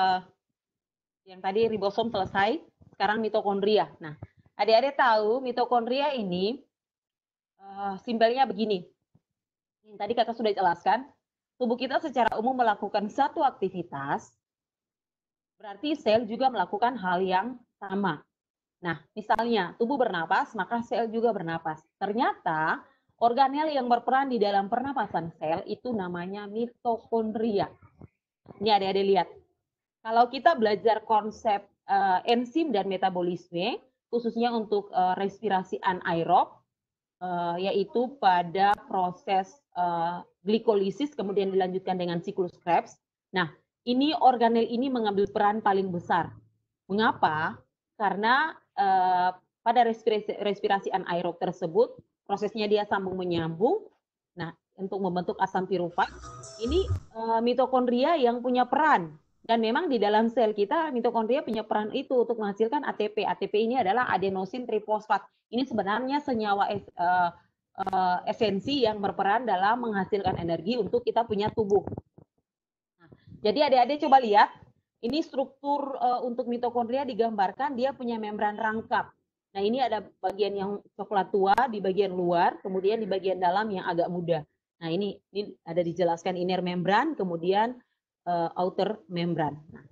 yang tadi ribosom selesai. Sekarang mitokondria. Nah, adik-adik tahu mitokondria ini simbelnya begini. Yang tadi kakak sudah jelaskan, tubuh kita secara umum melakukan satu aktivitas, berarti sel juga melakukan hal yang sama. Nah, misalnya tubuh bernapas, maka sel juga bernapas. Ternyata organel yang berperan di dalam pernapasan sel itu namanya mitokondria. Ini adik-adik lihat. Kalau kita belajar konsep enzim dan metabolisme, khususnya untuk respirasi anaerob, yaitu pada proses glikolisis kemudian dilanjutkan dengan siklus Krebs. Nah, ini organel ini mengambil peran paling besar. Mengapa? Karena pada respirasi anaerob tersebut prosesnya dia sambung menyambung. Nah, untuk membentuk asam pirufat, ini mitokondria yang punya peran. Dan memang di dalam sel kita mitokondria punya peran itu untuk menghasilkan ATP. ATP ini adalah adenosin trifosfat. Ini sebenarnya senyawa esensi yang berperan dalam menghasilkan energi untuk kita punya tubuh. Nah, jadi adik-adik coba lihat, ini struktur untuk mitokondria digambarkan dia punya membran rangkap. Nah, ini ada bagian yang coklat tua di bagian luar, kemudian di bagian dalam yang agak muda. Nah, ini ada dijelaskan inner membran, kemudian outer membran. Nah,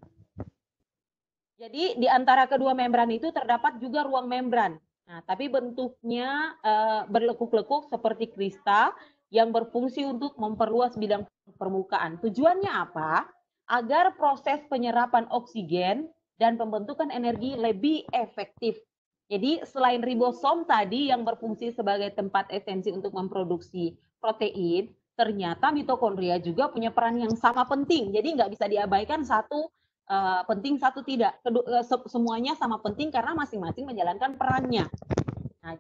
jadi di antara kedua membran itu terdapat juga ruang membran. Nah, tapi bentuknya berlekuk-lekuk seperti kristal yang berfungsi untuk memperluas bidang permukaan. Tujuannya apa? Agar proses penyerapan oksigen dan pembentukan energi lebih efektif. Jadi selain ribosom tadi yang berfungsi sebagai tempat esensi untuk memproduksi protein, ternyata mitokondria juga punya peran yang sama penting. Jadi nggak bisa diabaikan satu penting satu tidak. Semuanya sama penting karena masing-masing menjalankan perannya. Nah,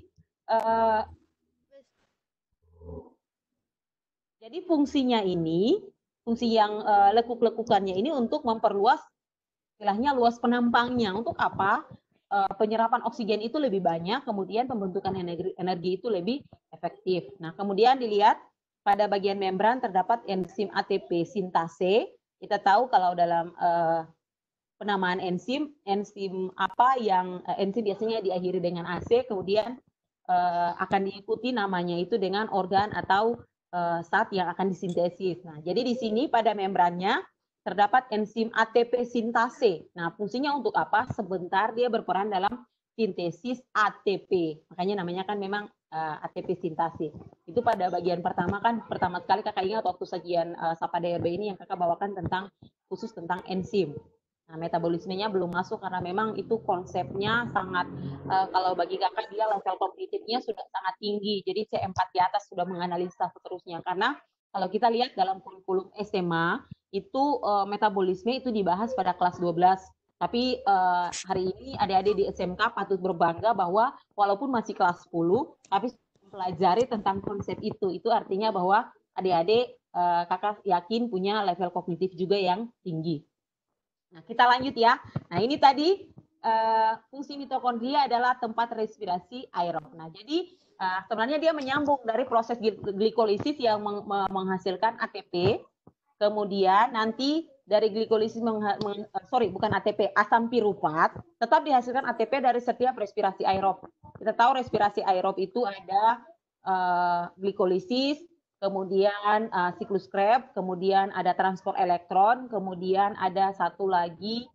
jadi fungsinya ini, fungsi yang lekuk-lekukannya ini untuk memperluas istilahnya luas penampangnya. Untuk apa? Penyerapan oksigen itu lebih banyak, kemudian pembentukan energi itu lebih efektif. Nah, kemudian dilihat pada bagian membran terdapat enzim ATP sintase. Kita tahu kalau dalam penamaan enzim apa yang enzim biasanya diakhiri dengan AC, kemudian akan diikuti namanya itu dengan organ atau zat yang akan disintesis. Nah, jadi di sini pada membrannya terdapat enzim ATP sintase. Nah, fungsinya untuk apa? Sebentar dia berperan dalam sintesis ATP. Makanya namanya kan memang ATP sintase. Itu pada bagian pertama kan, pertama sekali kakak ingat waktu sajian Sapa DRB ini yang kakak bawakan tentang khusus tentang enzim. Nah, metabolismenya belum masuk karena memang itu konsepnya sangat, kalau bagi kakak dia level kognitifnya sudah sangat tinggi. Jadi C4 di atas sudah menganalisa seterusnya. Karena kalau kita lihat dalam kurikulum SMA, itu metabolisme itu dibahas pada kelas 12. Tapi hari ini adik-adik di SMK patut berbangga bahwa walaupun masih kelas 10, tapi mempelajari tentang konsep itu. Itu artinya bahwa adik-adik kakak yakin punya level kognitif juga yang tinggi. Nah, kita lanjut ya. Nah, ini tadi fungsi mitokondria adalah tempat respirasi aerob. Nah, jadi sebenarnya dia menyambung dari proses glikolisis yang menghasilkan ATP, kemudian nanti dari glikolisis bukan ATP, asam pirufat, tetap dihasilkan ATP dari setiap respirasi aerob. Kita tahu respirasi aerob itu ada glikolisis, kemudian siklus Krebs, kemudian ada transport elektron, kemudian ada satu lagi,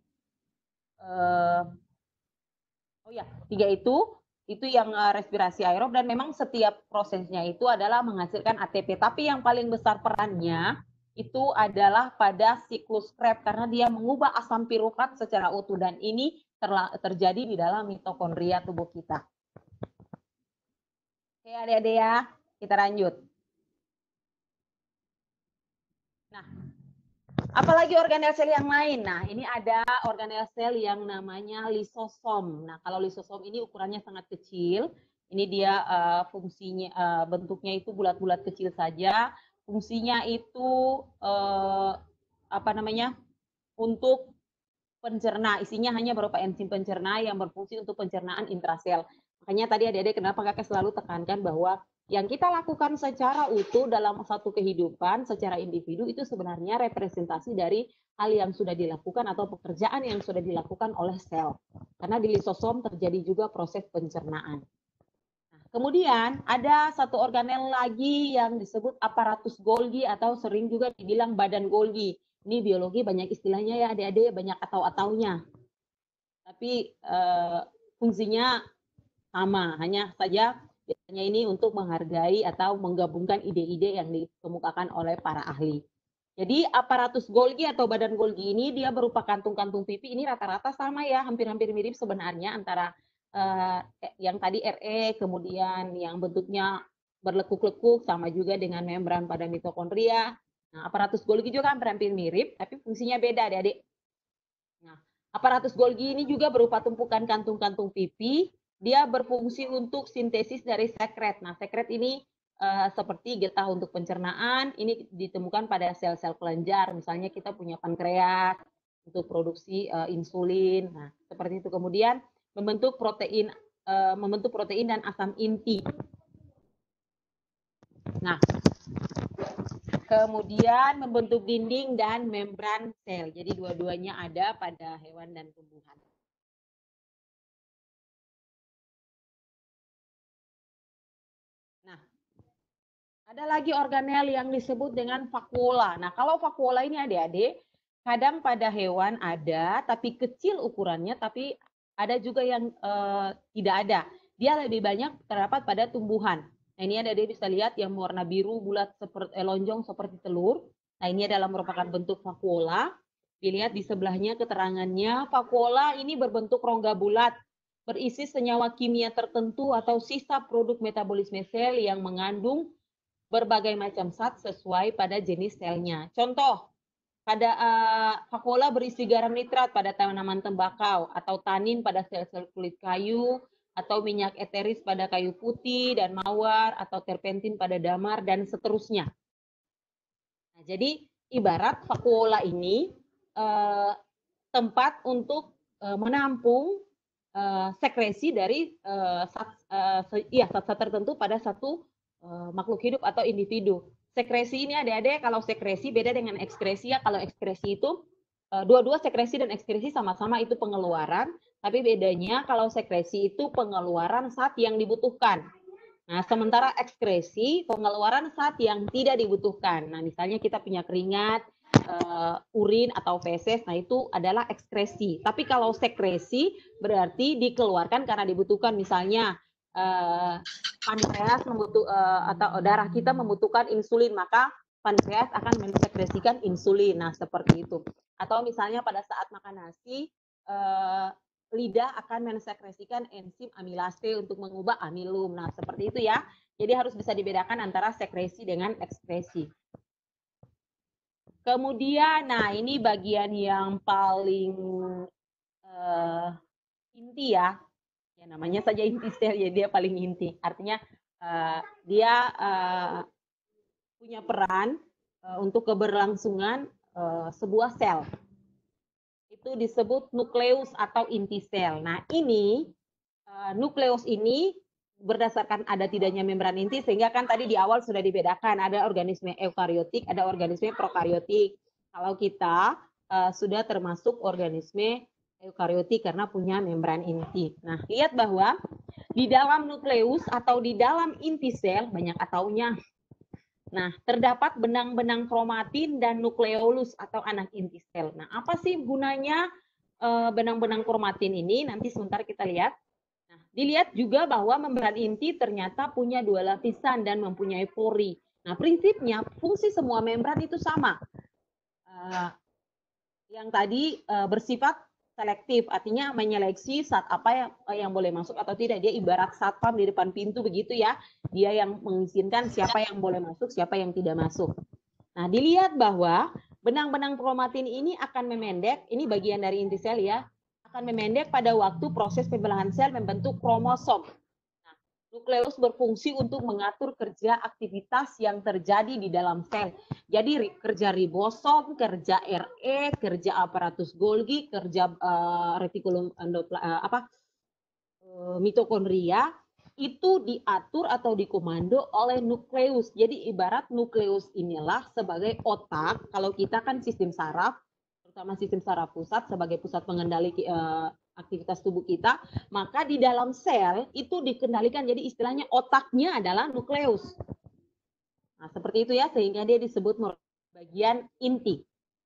tiga itu yang respirasi aerob, dan memang setiap prosesnya itu adalah menghasilkan ATP. Tapi yang paling besar perannya itu adalah pada siklus Krebs karena dia mengubah asam pirufat secara utuh, dan ini terjadi di dalam mitokondria tubuh kita. Oke adik-adik ya, kita lanjut. Nah, apalagi organel sel yang lain? Nah, ini ada organel sel yang namanya lisosom. Nah, kalau lisosom ini ukurannya sangat kecil. Ini dia fungsinya, bentuknya itu bulat-bulat kecil saja. Fungsinya itu untuk pencerna. Isinya hanya berupa enzim pencerna yang berfungsi untuk pencernaan intrasel. Makanya tadi adik-adik kenapa kakak selalu tekankan bahwa Yang kita lakukan secara utuh dalam satu kehidupan, secara individu, itu sebenarnya representasi dari hal yang sudah dilakukan atau pekerjaan yang sudah dilakukan oleh sel. Karena di lisosom terjadi juga proses pencernaan. Nah, kemudian ada satu organel lagi yang disebut aparatus Golgi atau sering juga dibilang badan Golgi. Ini biologi banyak istilahnya ya adik-adik, banyak atau-ataunya. Tapi fungsinya sama, hanya saja biasanya ini untuk menghargai atau menggabungkan ide-ide yang dikemukakan oleh para ahli. Jadi aparatus Golgi atau badan Golgi ini dia berupa kantung-kantung pipi, ini rata-rata sama ya, hampir-hampir mirip sebenarnya antara yang tadi RE, kemudian yang bentuknya berlekuk-lekuk, sama juga dengan membran pada mitokondria. Nah, aparatus Golgi juga hampir-hampir mirip, tapi fungsinya beda adik-adik. Nah, aparatus Golgi ini juga berupa tumpukan kantung-kantung pipi. Dia berfungsi untuk sintesis dari sekret. Nah, sekret ini seperti getah untuk pencernaan. Ini ditemukan pada sel-sel kelenjar. Misalnya kita punya pankreas untuk produksi insulin. Nah, seperti itu. Kemudian membentuk protein dan asam inti. Nah, kemudian membentuk dinding dan membran sel. Jadi dua-duanya ada pada hewan dan tumbuhan. Nah, ada lagi organel yang disebut dengan vakuola. Nah, kalau vakuola ini adik-adik, kadang pada hewan ada, tapi kecil ukurannya, tapi ada juga yang tidak ada. Dia lebih banyak terdapat pada tumbuhan. Nah, ini adik-adik bisa lihat yang warna biru bulat seperti lonjong seperti telur. Nah, ini adalah merupakan bentuk vakuola. Dilihat di sebelahnya keterangannya, vakuola ini berbentuk rongga bulat, berisi senyawa kimia tertentu atau sisa produk metabolisme sel yang mengandung berbagai macam zat sesuai pada jenis selnya. Contoh, pada vakuola berisi garam nitrat pada tanaman tembakau, atau tanin pada sel-sel kulit kayu, atau minyak eteris pada kayu putih dan mawar, atau terpentin pada damar, dan seterusnya. Nah, jadi ibarat vakuola ini tempat untuk menampung sekresi dari zat-zat tertentu pada satu makhluk hidup atau individu. Sekresi ini adik-adik, kalau sekresi beda dengan ekskresi ya. Kalau ekskresi itu dua-dua sekresi dan ekskresi sama-sama itu pengeluaran, tapi bedanya kalau sekresi itu pengeluaran zat yang dibutuhkan. Nah, sementara ekskresi pengeluaran zat yang tidak dibutuhkan. Nah, misalnya kita punya keringat, urin atau feses, nah itu adalah ekskresi. Tapi kalau sekresi berarti dikeluarkan karena dibutuhkan. Misalnya pankreas atau darah kita membutuhkan insulin, maka pankreas akan mensekresikan insulin. Nah, seperti itu. Atau misalnya pada saat makan nasi, lidah akan mensekresikan enzim amilase untuk mengubah amilum. Nah, seperti itu ya. Jadi harus bisa dibedakan antara sekresi dengan ekskresi. Kemudian, nah ini bagian yang paling inti ya. Ya namanya saja inti sel, ya dia paling inti. Artinya dia punya peran untuk keberlangsungan sebuah sel. Itu disebut nukleus atau inti sel. Nah ini nukleus ini berdasarkan ada tidaknya membran inti, sehingga kan tadi di awal sudah dibedakan ada organisme eukariotik, ada organisme prokariotik. Kalau kita sudah termasuk organisme eukariotik karena punya membran inti. Nah, lihat bahwa di dalam nukleus atau di dalam inti sel, banyak ataunya. Nah, terdapat benang-benang kromatin dan nukleolus atau anak inti sel. Nah, apa sih gunanya benang-benang kromatin ini? Nanti sebentar kita lihat. Nah, dilihat juga bahwa membran inti ternyata punya dua lapisan dan mempunyai pori. Nah, prinsipnya fungsi semua membran itu sama. Yang tadi bersifat selektif, artinya menyeleksi zat apa yang boleh masuk atau tidak. Dia ibarat satpam di depan pintu begitu ya. Dia yang mengizinkan siapa yang boleh masuk, siapa yang tidak masuk. Nah, dilihat bahwa benang-benang kromatin ini akan memendek, ini bagian dari inti sel ya, akan memendek pada waktu proses pembelahan sel membentuk kromosom. Nah, nukleus berfungsi untuk mengatur kerja aktivitas yang terjadi di dalam sel. Jadi kerja ribosom, kerja RE, kerja aparatus Golgi, kerja retikulum mitokondria, itu diatur atau dikomando oleh nukleus. Jadi ibarat nukleus inilah sebagai otak. Kalau kita kan sistem saraf, terutama sistem saraf pusat sebagai pusat pengendali aktivitas tubuh kita, maka di dalam sel itu dikendalikan. Jadi istilahnya otaknya adalah nukleus. Nah, seperti itu ya, sehingga dia disebut bagian inti.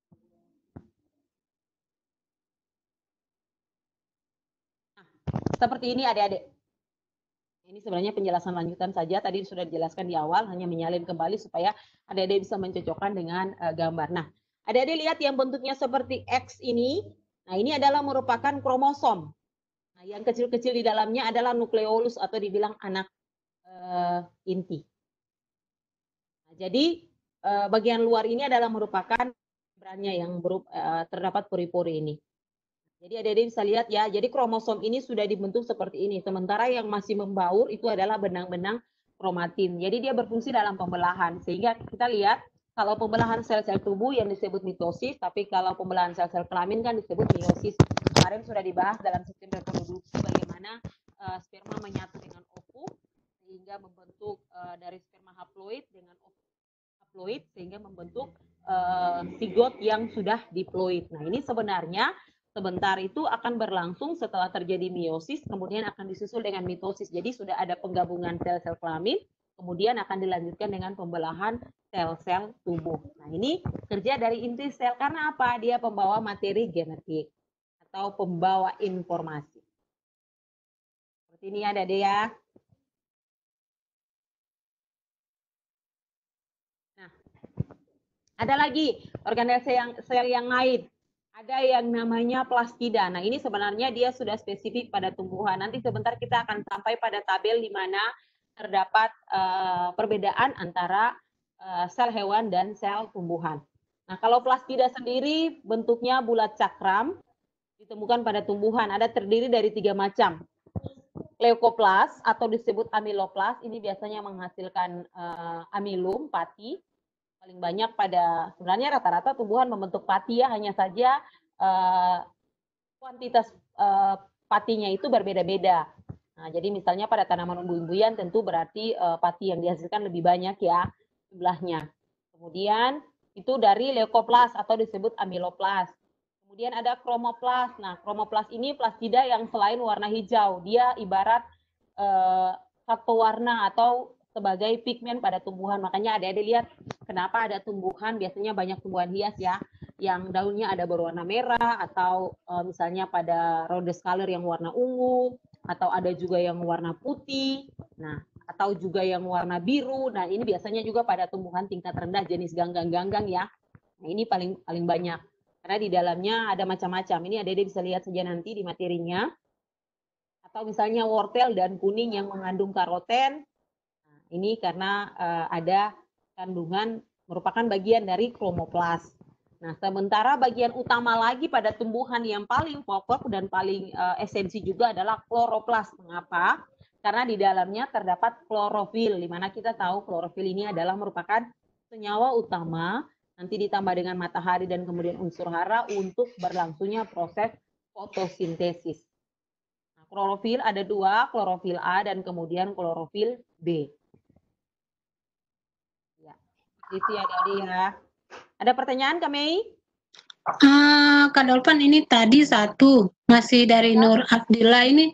Nah, seperti ini adik-adik. Ini sebenarnya penjelasan lanjutan saja, tadi sudah dijelaskan di awal, hanya menyalin kembali supaya adik-adik bisa mencocokkan dengan gambar. Nah, adik-adik lihat yang bentuknya seperti X ini, nah ini adalah merupakan kromosom. Nah, yang kecil-kecil di dalamnya adalah nukleolus atau dibilang anak inti. Nah, jadi bagian luar ini adalah merupakan membrannya yang terdapat pori-pori ini. Jadi adik-adik bisa lihat ya, jadi kromosom ini sudah dibentuk seperti ini. Sementara yang masih membaur itu adalah benang-benang kromatin. Jadi dia berfungsi dalam pembelahan. Sehingga kita lihat kalau pembelahan sel-sel tubuh yang disebut mitosis, tapi kalau pembelahan sel-sel kelamin kan disebut meiosis. Kemarin sudah dibahas dalam sistem reproduksi bagaimana sperma menyatu dengan ovum sehingga membentuk dari sperma haploid dengan haploid sehingga membentuk zigot yang sudah diploid. Nah, ini sebenarnya sebentar itu akan berlangsung setelah terjadi meiosis, kemudian akan disusul dengan mitosis. Jadi sudah ada penggabungan sel-sel kelamin, kemudian akan dilanjutkan dengan pembelahan sel-sel tubuh. Nah, ini kerja dari inti sel karena apa? Dia pembawa materi genetik atau pembawa informasi. Seperti ini ada deh ya. Nah, ada lagi organel sel yang lain. Ada yang namanya plastida. Nah, ini sebenarnya dia sudah spesifik pada tumbuhan. Nanti sebentar kita akan sampai pada tabel di mana terdapat perbedaan antara sel hewan dan sel tumbuhan. Nah, kalau plastida sendiri bentuknya bulat cakram, ditemukan pada tumbuhan. Ada terdiri dari 3 macam. Leukoplas atau disebut amiloplas, ini biasanya menghasilkan amilum, pati. Paling banyak pada sebenarnya rata-rata tumbuhan membentuk pati ya, hanya saja kuantitas patinya itu berbeda-beda. Nah, jadi misalnya pada tanaman umbu-umbuan tentu berarti pati yang dihasilkan lebih banyak ya jumlahnya. Kemudian itu dari leukoplas atau disebut amiloplas. Kemudian ada kromoplas. Nah, kromoplas ini plastida yang selain warna hijau, dia ibarat satu warna atau sebagai pigmen pada tumbuhan. Makanya adik-adik lihat kenapa ada tumbuhan, biasanya banyak tumbuhan hias ya, yang daunnya ada berwarna merah, atau misalnya pada rhodes color yang warna ungu, atau ada juga yang warna putih, nah atau juga yang warna biru. Nah, ini biasanya juga pada tumbuhan tingkat rendah jenis ganggang-ganggang ya. Nah, ini paling banyak. Karena di dalamnya ada macam-macam. Ini adik-adik bisa lihat saja nanti di materinya. Atau misalnya wortel dan kuning yang mengandung karoten. Ini karena ada kandungan merupakan bagian dari kromoplas. Nah, sementara bagian utama lagi pada tumbuhan yang paling pokok dan paling esensi juga adalah kloroplas. Mengapa? Karena di dalamnya terdapat klorofil, di mana kita tahu klorofil ini adalah merupakan senyawa utama, nanti ditambah dengan matahari dan kemudian unsur hara untuk berlangsungnya proses fotosintesis. Nah, klorofil ada 2, klorofil A dan kemudian klorofil B. Itu ya Dadi ya. Ada pertanyaan Kak Mei? Kak Dolpan, ini tadi satu masih dari Nur Abdillah ini.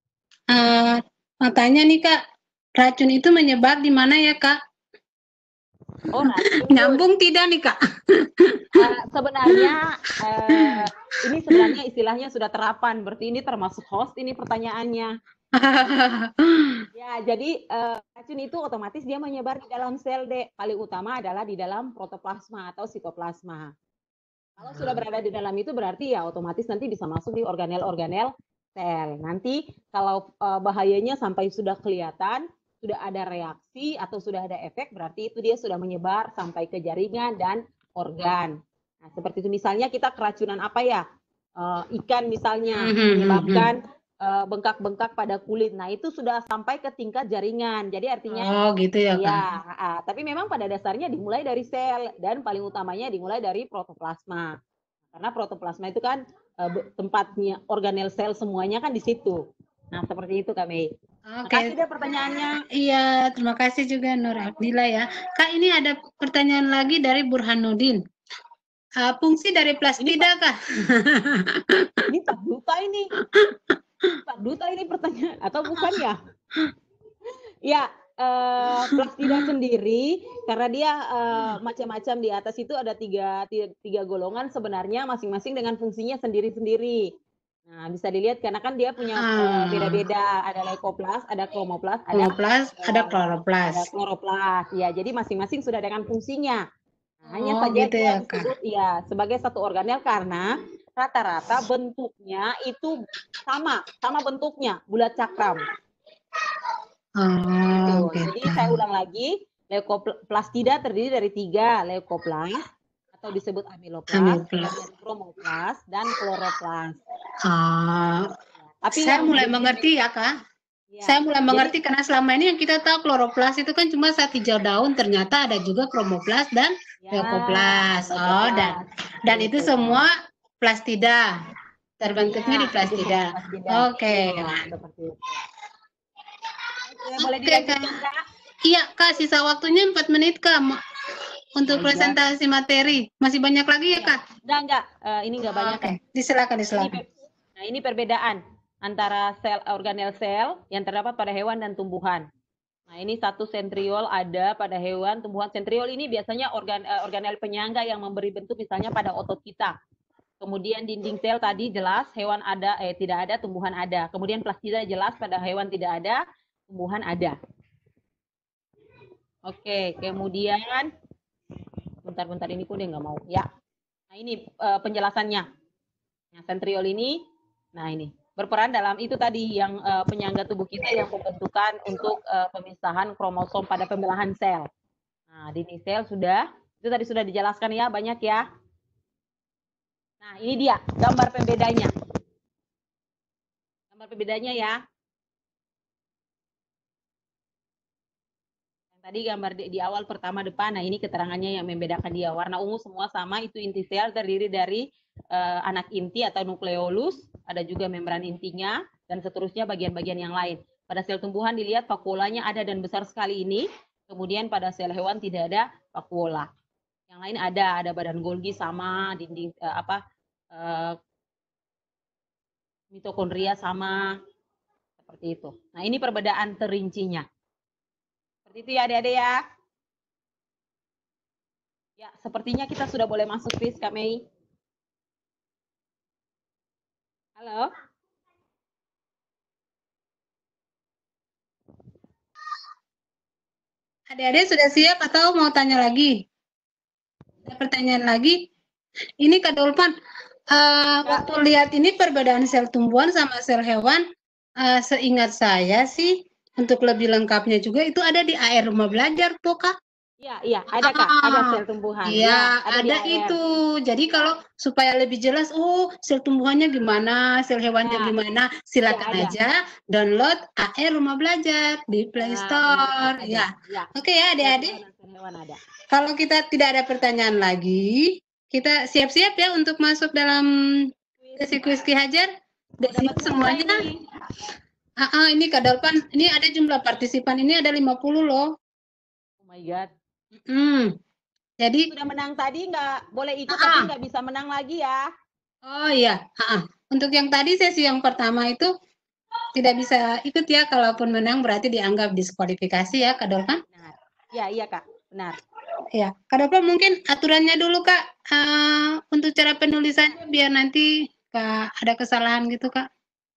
Tanya nih Kak, racun itu menyebar di mana ya Kak? Oh, racun. Nyambung tidak nih Kak? Sebenarnya ini sebenarnya istilahnya sudah terapan, berarti ini termasuk host ini pertanyaannya. Ya, jadi racun itu otomatis dia menyebar di dalam sel, Dek. Paling utama adalah di dalam protoplasma atau sitoplasma. Kalau sudah berada di dalam itu berarti ya otomatis nanti bisa masuk di organel-organel sel. Nanti kalau bahayanya sampai sudah kelihatan, sudah ada reaksi atau sudah ada efek, berarti itu dia sudah menyebar sampai ke jaringan dan organ. Nah, seperti itu misalnya kita keracunan apa ya? Ikan misalnya menyebabkan bengkak-bengkak pada kulit. Nah, itu sudah sampai ke tingkat jaringan. Jadi artinya gitu ya, ya, tapi memang pada dasarnya dimulai dari sel dan paling utamanya dimulai dari protoplasma. Karena protoplasma itu kan tempatnya organel sel semuanya kan di situ. Nah, seperti itu Kak Mei. Oke. Makasih deh pertanyaannya. Iya, terima kasih juga Nur Abdillah ya. Kak, ini ada pertanyaan lagi dari Burhanuddin. Fungsi dari plastida, Kak? Ini Pak Duta ini. Pak Duta ini pertanyaan atau bukan ya? Ya, plastida sendiri karena dia macam-macam di atas itu ada tiga golongan sebenarnya masing-masing dengan fungsinya sendiri-sendiri. Nah, bisa dilihat karena kan dia punya beda-beda, ada leukoplast, ada kromoplast, ada kloroplas. Ya, jadi masing-masing sudah dengan fungsinya. Nah, hanya saja gitu dia ya, disebut ya sebagai satu organel karena rata-rata bentuknya itu sama bentuknya, bulat cakram. Oh, Gitu. Jadi saya ulang lagi, leukoplastida terdiri dari 3, leukoplast atau disebut amiloplas, kemudian kromoplas dan kloroplas. Tapi saya mulai mengerti ya, Kak. Ya. Saya mulai mengerti karena selama ini yang kita tahu kloroplas itu kan cuma saat hijau daun, ternyata ada juga kromoplas dan leukoplas. Oh, dan itu semua plastida. Terbentuknya di plastida. Oke. Seperti itu. Boleh dilanjutkan, Kak? Iya, Kak, sisa waktunya 4 menit, Kak. Untuk presentasi materi. Masih banyak lagi ya, Kak? Enggak. Ini enggak banyak. Oke, silakan. Nah, ini perbedaan antara sel organel sel yang terdapat pada hewan dan tumbuhan. Nah, ini satu sentriol ada pada hewan, tumbuhan. Sentriol ini biasanya organel penyangga yang memberi bentuk misalnya pada otot kita. Kemudian dinding sel tadi jelas, hewan ada, tidak ada, tumbuhan ada. Kemudian plastida jelas pada hewan tidak ada, tumbuhan ada. Oke, kemudian bentar ini kok dia nggak mau. Ya, nah ini penjelasannya. Nah, sentriol ini, nah ini berperan dalam itu tadi yang penyangga tubuh kita yang pembentukan untuk pemisahan kromosom pada pembelahan sel. Nah, dinding sel itu tadi sudah dijelaskan ya, banyak ya. Nah, ini dia gambar pembedanya. Gambar pembedanya ya. Yang tadi gambar di awal pertama depan, nah ini keterangannya yang membedakan dia. Warna ungu semua sama, itu inti sel terdiri dari anak inti atau nukleolus, ada juga membran intinya, dan seterusnya bagian-bagian yang lain. Pada sel tumbuhan dilihat vakuolanya ada dan besar sekali ini, kemudian pada sel hewan tidak ada vakuola. Yang lain ada badan Golgi sama, dinding mitokondria sama, seperti itu. Nah, ini perbedaan terincinya. Seperti itu ya adik-adik ya. Ya, sepertinya kita sudah boleh masuk, please, Kak Mei. Halo. Adik-adik sudah siap atau mau tanya lagi? Ada pertanyaan lagi? Ini Kak Dolpan, waktu lihat ini perbedaan sel tumbuhan sama sel hewan, seingat saya sih, untuk lebih lengkapnya juga itu ada di AR Rumah Belajar tuh, Kak. Iya, ada Kak, ada sel tumbuhan. Iya, ada itu. Jadi kalau supaya lebih jelas, sel tumbuhannya gimana, sel hewannya gimana, silakan aja download AR Rumah Belajar di Play Store. Ya. Oke ya, adik-adik. Kalau kita tidak ada pertanyaan lagi, kita siap-siap ya untuk masuk dalam sesi kuis Ki Hajar. Dari semuanya. Ini Kak Dolpan, ini ada jumlah partisipan, ini ada 50 loh. Oh my God. Jadi sudah menang tadi nggak boleh ikut tapi nggak bisa menang lagi ya. Oh iya, untuk yang tadi sesi yang pertama itu tidak bisa ikut ya, kalaupun menang berarti dianggap diskualifikasi ya, Kak Dolpan? Benar. Ya, iya Kak, benar. Ya, Kak Dolpan mungkin aturannya dulu Kak, untuk cara penulisannya biar nanti Kak ada kesalahan gitu Kak.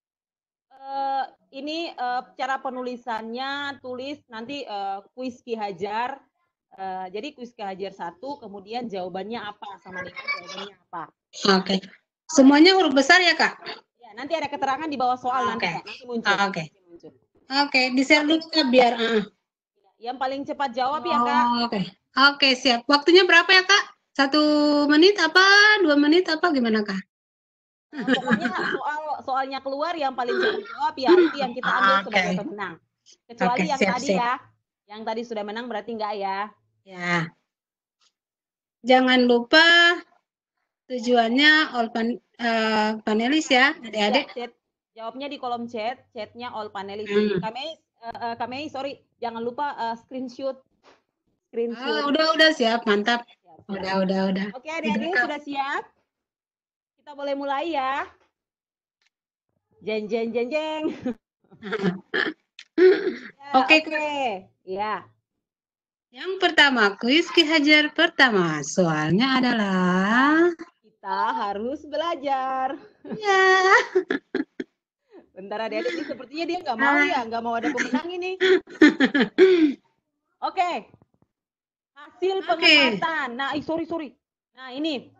Ini cara penulisannya tulis nanti kuis Ki Hajar. Jadi kuis Ki Hajar 1, kemudian jawabannya apa sama dengan jawabannya apa. Oke. Semuanya huruf besar ya Kak? Ya, nanti ada keterangan di bawah soal nanti Kak, nanti muncul. Oke, di-share dulu Kak biar Yang paling cepat jawab ya Kak. Oke, siap. Waktunya berapa ya Kak? 1 menit apa 2 menit apa gimana Kak? Pokoknya soalnya keluar yang paling cepat jawab ya itu yang kita ambil sebagai pemenang. Kecuali yang siap, tadi siap. Ya. Yang tadi sudah menang berarti enggak ya. Ya. Jangan lupa tujuannya all panelis ya, adik-adik. Jawabnya di kolom chat, chatnya all panelis. Kami, sorry, jangan lupa screenshot. Udah siap, mantap. Siap. Udah. Oke, adik-adik sudah siap? Kita boleh mulai ya. Jeng. Oke. Ya. Yang pertama, kuis Ki Hajar pertama. Soalnya adalah kita harus belajar. Ya. Bentar adik-adik, ini sepertinya dia nggak mau ada pemenang ini. Oke. Hasil pengamatan. Nah, sorry. Nah, ini.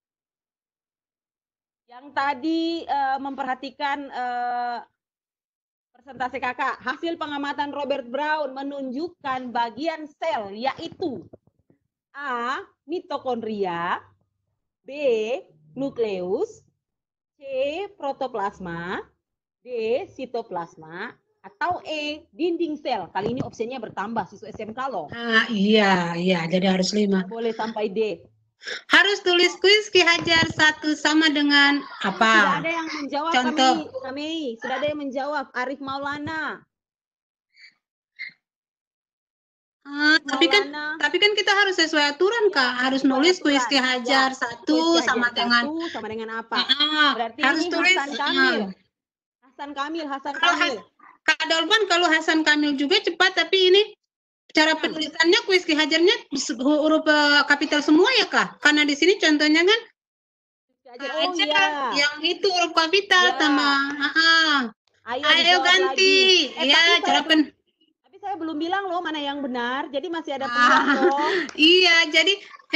Yang tadi memperhatikan persentase kakak. Hasil pengamatan Robert Brown menunjukkan bagian sel, yaitu A. Mitokondria, B. Nukleus, C. Protoplasma, D. Sitoplasma, atau E. Dinding sel. Kali ini opsinya bertambah, siswa SMK loh. Iya, jadi harus 5. Boleh sampai D. Harus tulis kuis Ki Hajar 1 sama dengan apa? Sudah ada yang menjawab. Contoh. Kami. Sudah ada yang menjawab. Arif Maulana. Tapi kan kita harus sesuai aturan, Kak. Harus nulis kuis Ki Hajar 1 sama dengan apa? Berarti harus ini tulis Hasan Kamil. Kak Dolpan, kalau Hasan Kamil juga cepat, tapi ini cara penulisannya kuis Ki Hajarnya huruf kapital semua ya, Kak? Karena di sini contohnya kan yang itu huruf kapital sama ayo ganti. Tapi saya belum bilang loh mana yang benar, jadi masih ada peluang loh. Iya, jadi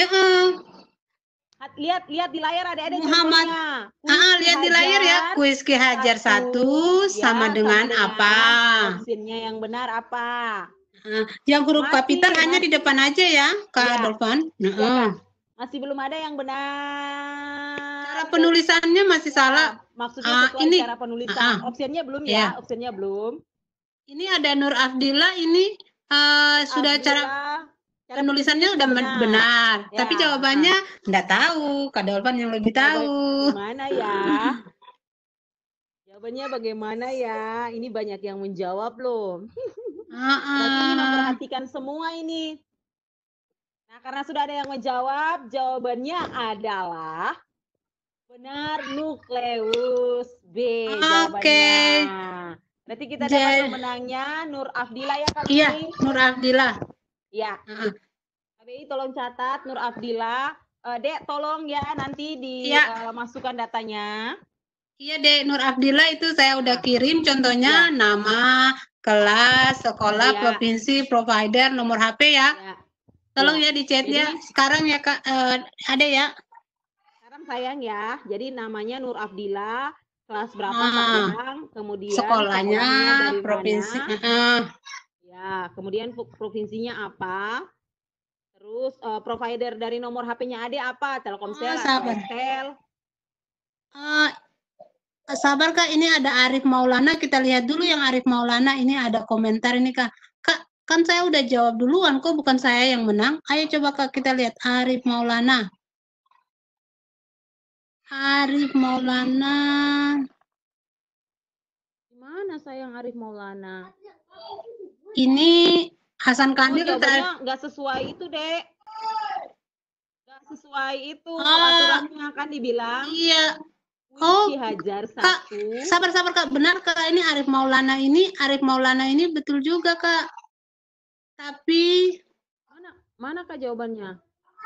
lihat di layar ada Muhammad. Lihat di layar ya. Kuis Ki Hajar 1 sama dengan apa? Opsinya yang benar apa? Yang huruf kapital hanya di depan aja ya, Kak Dolpan. Masih belum ada yang benar. Cara penulisannya masih salah. Maksudnya sesuai cara penulisan. Opsinya belum ya? Opsinya belum. Ini ada Nur Afdillah, ini sudah cara penulisannya udah benar. Tapi jawabannya enggak tahu. Kak Dolpan yang lebih tahu. Gimana ya? Jawabannya bagaimana ya? Ini banyak yang menjawab loh. Berarti memperhatikan semua ini. Nah, karena sudah ada yang menjawab, jawabannya adalah benar, nukleus. B jawabannya. Berarti kita dapat pemenangnya Nur Afdillah ya, Kak? Iya, Nur Afdillah. Iya. KBI tolong catat Nur Afdillah. Dek, tolong ya nanti dimasukkan datanya. Iya, Dek, Nur Afdillah itu saya udah kirim contohnya nama, kelas, sekolah, provinsi, provider, nomor HP ya. Tolong ya di chat ya. Sekarang ya, Kak, ada ya. Sekarang sayang ya. Jadi namanya Nur Afdillah, kelas berapa sekarang, kemudian sekolahnya dari provinsi. Ya, kemudian provinsinya apa? Terus provider dari nomor HP-nya Ade apa? Telkomsel atau Telkomsel? Sabar Kak, ini ada Arif Maulana, kita lihat dulu yang Arif Maulana, ini ada komentar ini Kak. Kak, kan saya udah jawab duluan, kok bukan saya yang menang? Ayo coba Kak kita lihat Arif Maulana. Arif Maulana. Gimana sayang Arif Maulana? Ini Hasan Kamil. Jawabannya nggak sesuai itu, Dek. Nggak sesuai itu, aturannya kan dibilang. Iya. Ki Hajar 1. Kak, sabar Kak, benar Kak, ini Arif Maulana ini betul juga Kak. Tapi mana Kak jawabannya?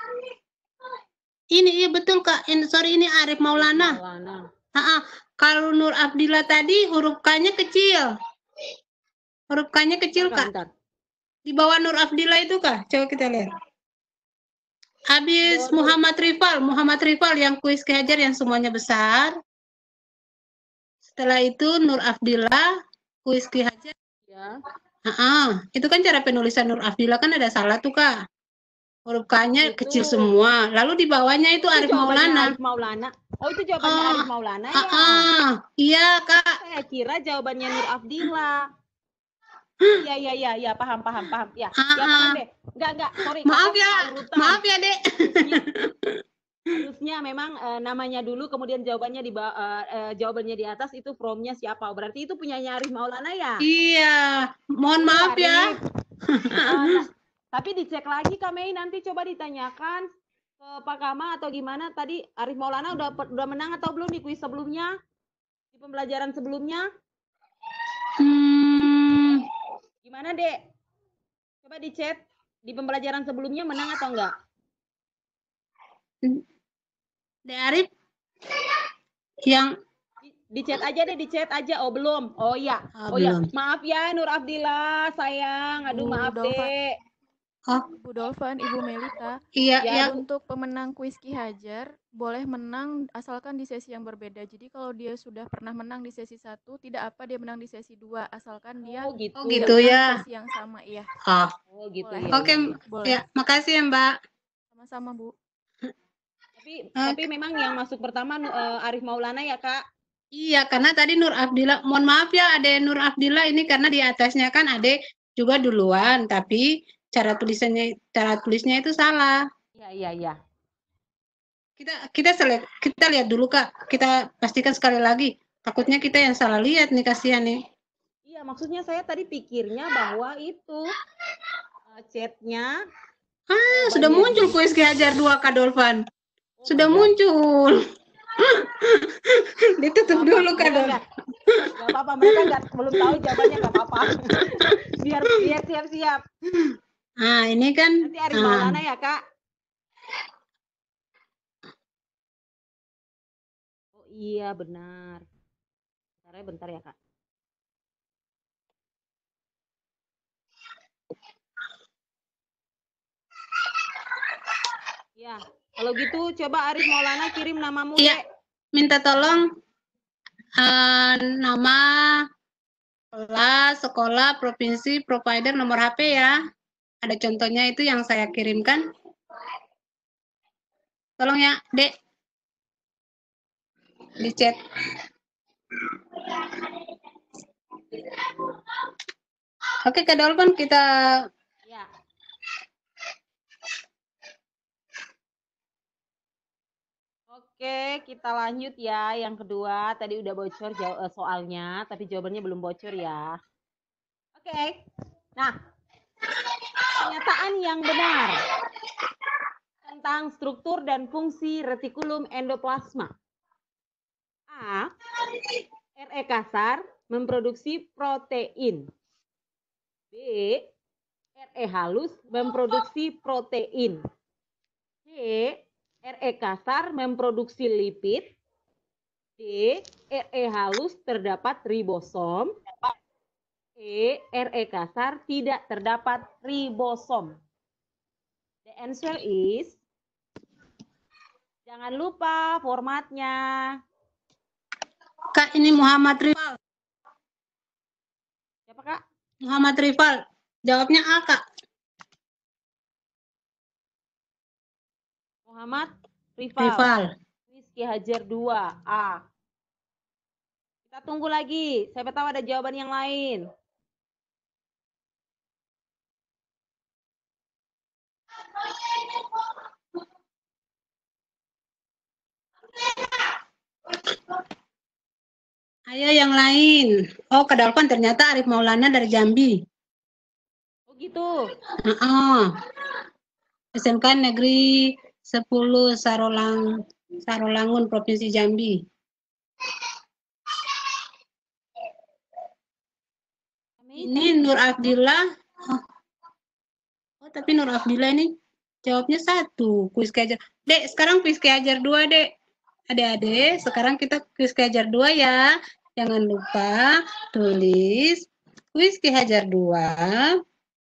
Ini iya betul Kak. Ini Arif Maulana. Kalau Nur Afdillah tadi huruf K-nya kecil. Huruf K-nya kecil Kak. Di bawah Nur Afdillah itu Kak. Coba kita lihat. Habis Muhammad Rifal yang kuis Ki Hajar yang semuanya besar. Setelah itu Nur Afdillah, kuis Ki Hajar. Ya. Itu kan cara penulisan Nur Afdillah kan ada salah tuh Kak. Huruf K-nya kecil semua. Lalu di bawahnya itu Arif Maulana. Arif Maulana. Oh itu jawabannya Arif Maulana ya? Iya Kak. Saya kira jawabannya Nur Afdillah. Iya, paham. Ya, paham deh. Enggak, sorry. Maaf ya, Dek. Harusnya memang namanya dulu, kemudian jawabannya jawabannya di atas itu from-nya siapa. Berarti itu punyanya Arif Maulana ya? Iya, mohon maaf ya. Tapi dicek lagi Kak Mei, nanti coba ditanyakan ke Pak Kama atau gimana. Tadi Arif Maulana udah menang atau belum di kuis sebelumnya? Di pembelajaran sebelumnya? Gimana, Dek? Coba dicek di pembelajaran sebelumnya menang atau enggak? Dek Arif yang di chat aja deh, di chat aja. Oh belum. Oh iya. Oh ya, maaf ya Nur Abdillah, sayang. Aduh maaf Dek. Ibu Dolvan, Ibu Melita. Iya, ya, ya. Untuk pemenang kuis Ki Hajar boleh menang asalkan di sesi yang berbeda. Jadi kalau dia sudah pernah menang di sesi 1, tidak apa dia menang di sesi 2 asalkan dia gitu ya. Di sesi yang sama ya. Oh gitu boleh. ya. Oke, boleh. Ya, makasih ya Mbak. Sama-sama Bu. Tapi memang yang masuk pertama Arif Maulana ya Kak? Iya, karena tadi Nur Abdillah, mohon maaf ya Ade Nur Abdillah ini karena di atasnya kan Ade juga duluan, tapi cara tulisnya itu salah. Iya. Kita lihat dulu Kak, kita pastikan sekali lagi. Takutnya kita yang salah lihat nih, kasihan nih. Iya, maksudnya saya tadi pikirnya bahwa itu chatnya. Sudah muncul kuis Ki Hajar 2 Kak Dolvan. Sudah muncul. Ditutup dulu Kak Dolvan. Gak apa-apa, mereka belum tahu jawabannya, gak apa-apa. biar siap-siap. Nah, ini kan nanti Arif Maulana ya Kak? Oh iya benar. Bentar ya Kak. Ya, kalau gitu coba Arif Maulana kirim namamu. Iya, minta tolong nama, kelas, sekolah, provinsi, provider, nomor HP ya. Ada contohnya itu yang saya kirimkan. Tolong ya, Dek. Di chat. Oke, Kak Dolvan, kita... Ya. Oke, kita lanjut ya. Yang kedua, tadi udah bocor soalnya, tapi jawabannya belum bocor ya. Oke. Nah, pernyataan yang benar tentang struktur dan fungsi retikulum endoplasma. A. RE kasar memproduksi protein. B. RE halus memproduksi protein. C. RE kasar memproduksi lipid. D. RE halus terdapat ribosom. E. RE kasar tidak terdapat ribosom. The answer is, jangan lupa formatnya. Kak, ini Muhammad Rival. Siapa Kak? Muhammad Rival. Jawabnya A, Kak. Muhammad Rival. Ki Hajar 2 A. Kita tunggu lagi. Siapa tahu ada jawaban yang lain. Ayo yang lain. Oh, Kak Dolvan ternyata Arif Maulana dari Jambi. Oh gitu. SMK Negeri 10 Sarolangun, Provinsi Jambi. Ini Nur Abdillah. Oh, tapi Nur Abdillah ini jawabnya 1. Kuis Ki Hajar. Dek, sekarang kuis Ki Hajar 2, Dek. Adik-adik, sekarang kita kuis Ki Hajar 2 ya. Jangan lupa tulis kuis Ki Hajar 2.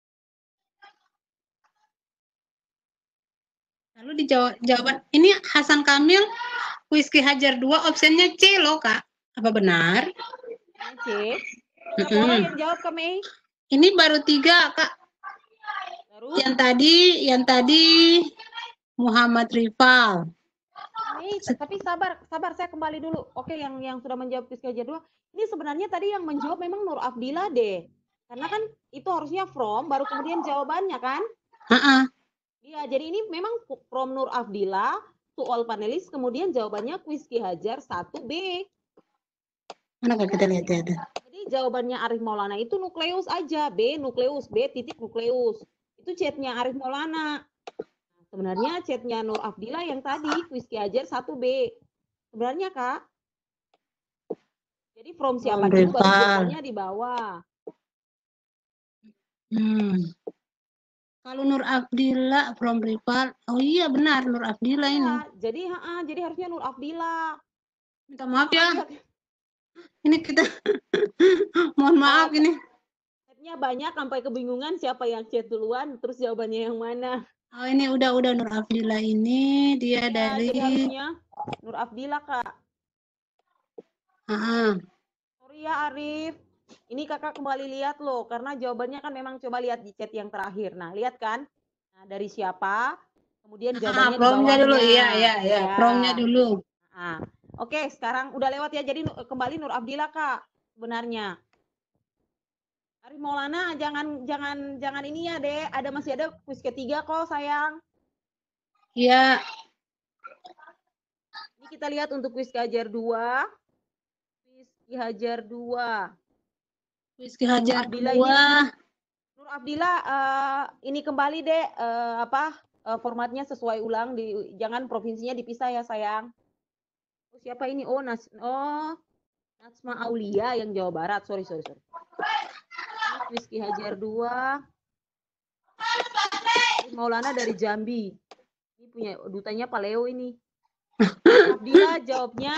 Lalu di jawaban ini Hasan Kamil kuis Ki Hajar 2 opsinya C loh, Kak. Apa benar? C. Berapa orang yang jawab, Kak Mei? Ini baru 3, Kak. Baru? Yang tadi Muhammad Rival. Tapi sabar saya kembali dulu. Oke, yang sudah menjawab kuis Ki Hajar 2, ini sebenarnya tadi yang menjawab memang Nur Abdillah deh. Karena kan itu harusnya from baru kemudian jawabannya kan? Iya, jadi ini memang from Nur Abdillah, to all panelis, kemudian jawabannya kuis Ki Hajar 1B. Mana Kak kita lihat ya. Jadi jawabannya Arif Maulana itu nukleus aja, B nukleus, B titik nukleus. Itu chatnya Arif Maulana. Sebenarnya chatnya Nur Afdila yang tadi kuis Ki Hajar 1B. Sebenarnya Kak. Jadi from siapa dulu baru jawabannya di bawah. Kalau Nur Afdila from rival, oh iya benar Nur Afdila ini. Jadi harusnya Nur Afdila. Minta maaf ya. Ini kita mohon maaf ini. Chatnya banyak sampai kebingungan siapa yang chat duluan, terus jawabannya yang mana. Oh ini udah Nur Afdila ini dia Ya, dari. Jadi harusnya Nur Afdila Kak. Sorry ya Arif. Ini kakak kembali lihat loh, karena jawabannya kan memang coba lihat di chat yang terakhir. Nah, lihat kan? Nah, dari siapa? Kemudian jawabannya di Promnya dulu, iya. Ya. Promnya dulu. Nah, oke, sekarang udah lewat ya. Jadi kembali Nur Afdila Kak, sebenarnya. Arif Maulana, jangan ini ya, Dek. Masih ada kuis ketiga kok, sayang. Iya. Ini kita lihat untuk kuis Ki Hajar 2. Kuis Ki Hajar 2. Kuis Ki Hajar 2. Nur Afdila, ini kembali deh formatnya sesuai ulang, jangan provinsinya dipisah ya sayang. Oh, siapa ini? Natsma Aulia yang Jawa Barat. Sorry. Ini kuis Ki Hajar 2. Maulana dari Jambi. Ini punya dutanya Pak Leo ini. Afdila jawabnya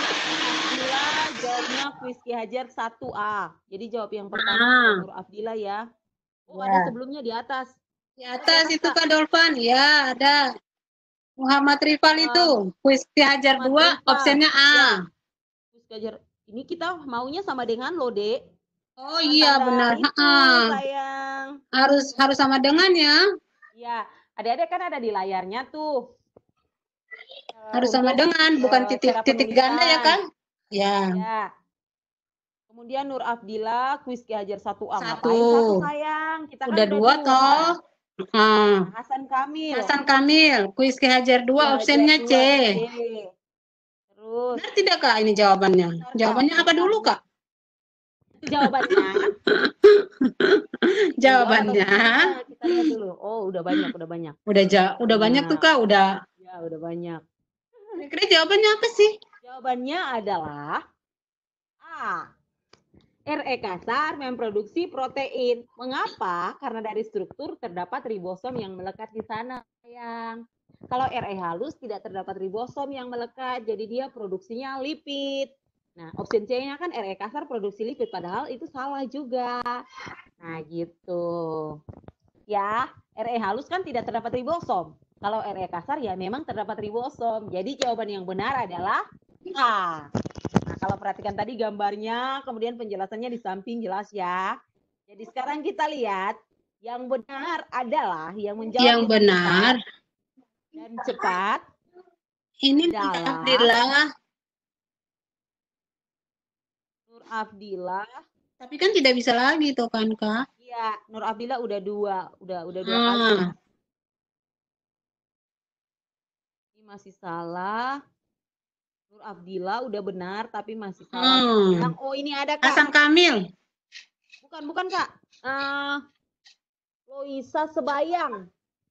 kuis Ki Hajar 1A. Jadi jawab yang pertama Nur Afdila ya. Oh, ada sebelumnya di atas. Di atas itu Kak Dolvan. Ya, ada. Muhammad Rifal itu. Kuis Ki Hajar 2, opsinya A. Ya. Kuis Ki Hajar. Ini kita maunya sama dengan lo, Dek. Oh iya, benar. Sayang. Harus sama dengan ya. Iya. Adik-adik kan ada di layarnya tuh. Harus sama dengan, bukan titik ganda ya kan? Ya. Kemudian Nur Afdila, kuis Ki Hajar 1A. Ngapain 1 sayang? Kita udah kan 2 toh. Hasan Kamil, kuis Ki Hajar 2, opsinya C. Terus. Benar tidak Kak ini jawabannya? Jawabannya apa dulu Kak? Jawabannya. Kita lihat dulu. Oh, udah banyak. Udah banyak tuh Kak, udah. Ya, udah banyak. Kira jawabannya apa sih? Jawabannya adalah A. RE kasar memproduksi protein. Mengapa? Karena dari struktur terdapat ribosom yang melekat di sana, sayang. Kalau RE halus tidak terdapat ribosom yang melekat, jadi dia produksinya lipid. Nah, opsi C-nya kan RE kasar produksi lipid, padahal itu salah juga. Nah, gitu. Ya, RE halus kan tidak terdapat ribosom. Kalau RE kasar ya memang terdapat ribosom. Jadi jawaban yang benar adalah A. Nah, kalau perhatikan tadi gambarnya, kemudian penjelasannya di samping jelas ya. Jadi sekarang kita lihat yang benar adalah yang menjawab yang benar dan cepat. Ini adalah Nur Afdila. Tapi kan tidak bisa lagi tuh kan Kak? Iya, Nur Afdila udah 2 kali. Ini masih salah. Nur Afdila udah benar tapi masih salah. Oh, ini ada Kak. Hasan Kamil. Bukan Kak. Loisa Sebayang.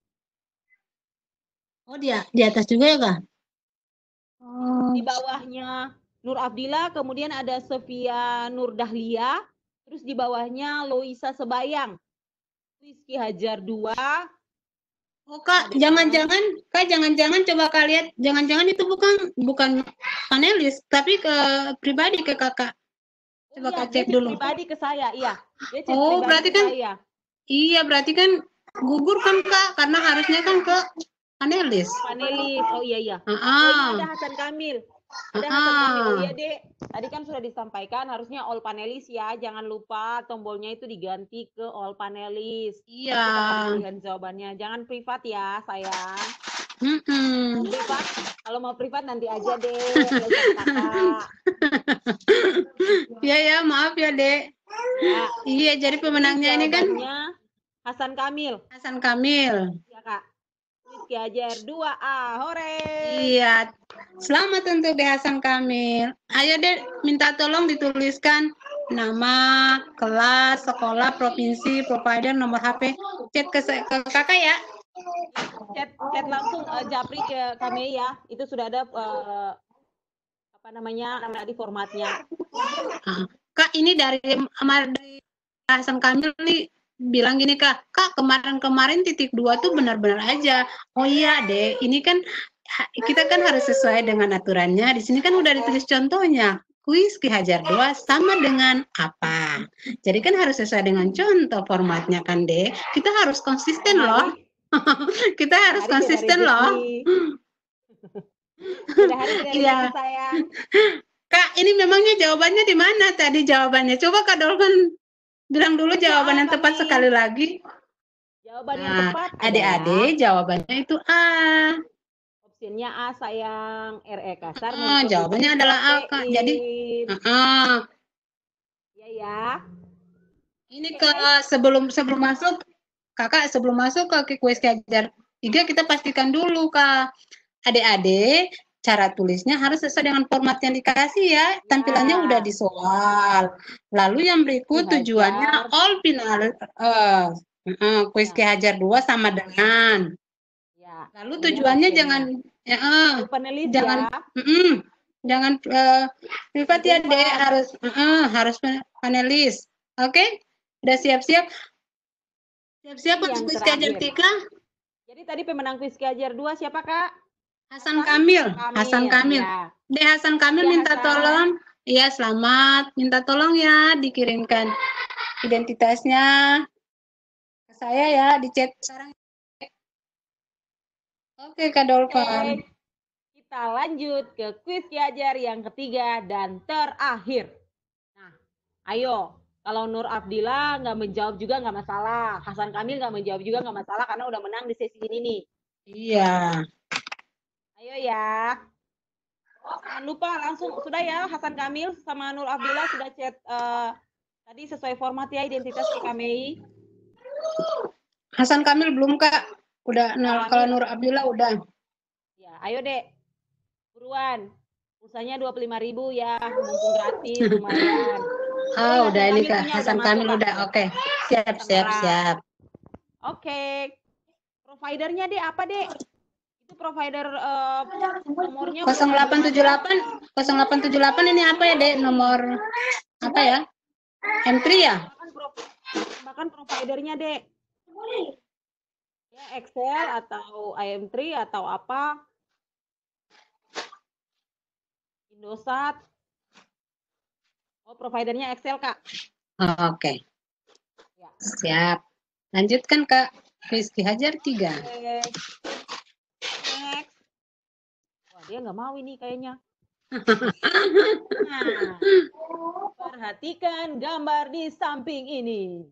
Oh, dia di atas juga ya Kak? Di bawahnya Nur Afdila, kemudian ada Sofia Nur Dahlia, terus di bawahnya Loisa Sebayang. Kuis Ki Hajar 2. Oh Kak, jangan-jangan coba Kak lihat, jangan-jangan itu bukan panelis, tapi ke pribadi ke Kakak. Coba Kak cek dulu. Pribadi ke saya, iya. Oh, berarti kan saya. Iya, berarti kan gugur kan Kak, karena harusnya kan ke panelis. Oh iya. Oh, ini ada Hasan Kamil. Oh iya Dek, tadi kan sudah disampaikan harusnya all panelis ya, jangan lupa tombolnya itu diganti ke all panelis. Iya. Pilihan jawabannya, jangan privat ya sayang. Privat, kalau mau privat nanti aja Dek. Iya, maaf ya Dek. Ya. Iya, jadi pemenangnya ini kan Hasan Kamil. Hasan Kamil. Iya Kak. Kuis Rizky Hajar 2A. Hore. Iya. Selamat untuk De Hasan Kamil. Ayo Dek, minta tolong dituliskan nama, kelas, sekolah, provinsi, provider, nomor HP. Chat ke kakak ya. Chat langsung Japri ke kami ya. Itu sudah ada apa namanya di formatnya. Kak, ini dari Hasan Kamil nih bilang gini Kak kemarin-kemarin titik 2 tuh benar-benar aja. Oh iya deh, ini kan kita kan harus sesuai dengan aturannya. Di sini kan udah ditulis contohnya. Kuis Ki Hajar 2 sama dengan apa? Jadi kan harus sesuai dengan contoh formatnya kan deh. Kita harus konsisten loh. Kita harus konsisten loh. Iya. Sayang. Kak, ini memangnya jawabannya di mana tadi jawabannya? Coba Kak Dolphin bilang dulu jawaban yang tepat sekali lagi. Jawaban yang tepat adik-adik jawabannya itu A. Opsinya A sayang, RE kasar. Jawabannya adalah A Kak. Jadi ya. Ini Kak sebelum masuk Kakak sebelum masuk ke kuis Ki Hajar 3 kita pastikan dulu Kak. Adik-adik cara tulisnya harus sesuai dengan format yang dikasih ya. Tampilannya udah di soal. Lalu yang berikut tujuannya all final kuis Ki Hajar 2 sama dengan. Lalu tujuannya jangan jangan privat ya Dek, harus panelis. Oke? Udah siap-siap? Siap-siap untuk kuis Ki Hajar 3? Jadi tadi pemenang kuis Ki Hajar 2 siapa Kak? Hasan Kamil. Ya. Dek Hasan Kamil minta tolong. Iya, selamat. Minta tolong ya dikirimkan identitasnya ke saya ya di chat sekarang. Oke, Kak Dolphin. Kita lanjut ke kuis Ki Hajar yang ketiga dan terakhir. Nah, ayo. Kalau Nur Abdillah nggak menjawab juga nggak masalah. Hasan Kamil nggak menjawab juga nggak masalah karena udah menang di sesi ini nih. Iya. Ayo ya. Jangan lupa langsung sudah ya Hasan Kamil sama Nur Abdillah sudah chat tadi sesuai format ya identitas kami. Hasan Kamil belum Kak. Udah kalau Nur Abdillah udah. Ya, ayo Dek. Buruan. Pulsanya 25.000 ya, mumpung gratis lumayan. Udah ini Kak, Hasan Kamil udah. Oke. Siap. Oke. Providernya Dek apa Dek? Itu provider nomornya 0878 ini apa ya Dek? Nomor apa ya? M3 ya? Bahkan providernya Dek. Ya Excel atau IM3 atau apa? Indosat. Oh, providernya Excel, Kak. Oke. Ya. Siap. Lanjutkan, Kak. Kuis Ki Hajar 3. Next. Wah, dia nggak mau ini kayaknya. Nah, perhatikan gambar di samping ini.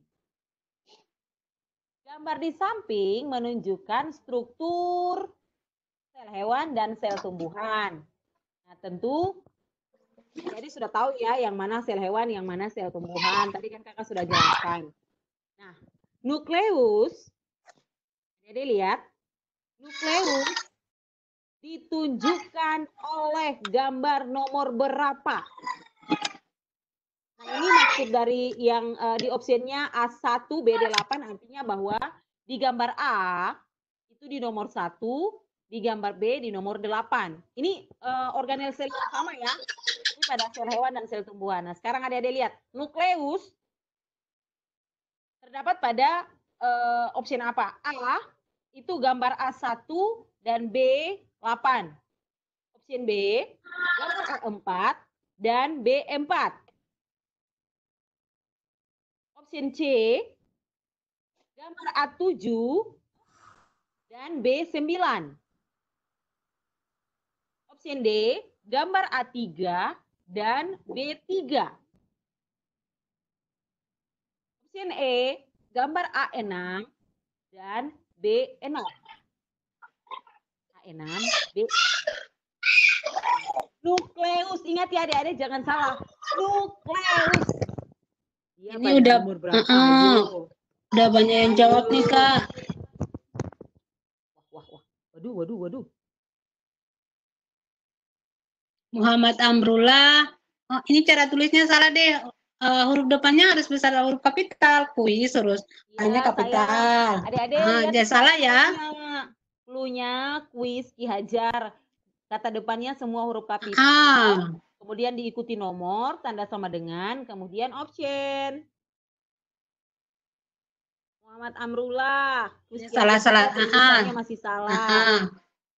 Gambar di samping menunjukkan struktur sel hewan dan sel tumbuhan. Nah, tentu jadi sudah tahu ya yang mana sel hewan, yang mana sel tumbuhan. Tadi kan Kakak sudah jelaskan. Nah, nukleus, jadi lihat, nukleus ditunjukkan oleh gambar nomor berapa. Nah, ini maksud dari yang di opsinya A1, BD8, artinya bahwa di gambar A itu di nomor 1, di gambar B di nomor 8. Ini organel sel yang sama ya. Ini pada sel hewan dan sel tumbuhan. Nah, sekarang adik-adik lihat. Nukleus terdapat pada opsi apa? A itu gambar A1 dan B8. Opsi B gambar A4 dan B4. Opsi C gambar A7 dan B9. Opsi D, gambar A3 dan B3. Opsi E, gambar A6 dan B6. A6, B. Nukleus, ingat ya adik-adik jangan salah. Nukleus. Dia ini udah nomor berapa? Udah banyak yang jawab nih Kak. Wah. waduh. Muhammad Amrullah. Oh, ini cara tulisnya salah deh. Huruf depannya harus besar huruf kapital. Kuis terus hanya Ya, kapital. Adik-adik lihat Jangan salah ya. Cluenya kuis Ki Hajar. Kata depannya semua huruf kapital. Kemudian diikuti nomor, tanda sama dengan, kemudian option. Muhammad Amrullah. Salah. Tulisannya masih salah.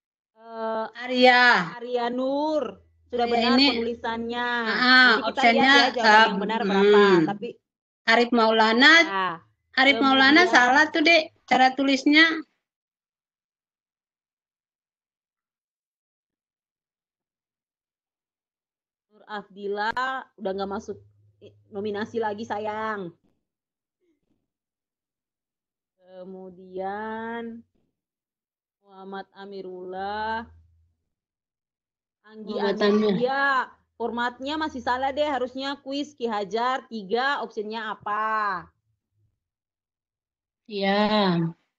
Arya Nur. Sudah benar ini, penulisannya. Nanti kita lihat ya jawaban yang benar berapa. Tapi Arif Maulana. Ya. Arif Maulana salah tuh, Dek. Cara tulisnya. Nur Afdila udah nggak masuk nominasi lagi, sayang. Kemudian Muhammad Amirullah. Anggi Amelia. Formatnya masih salah deh, harusnya kuis Ki Hajar 3, opsinya apa? Iya.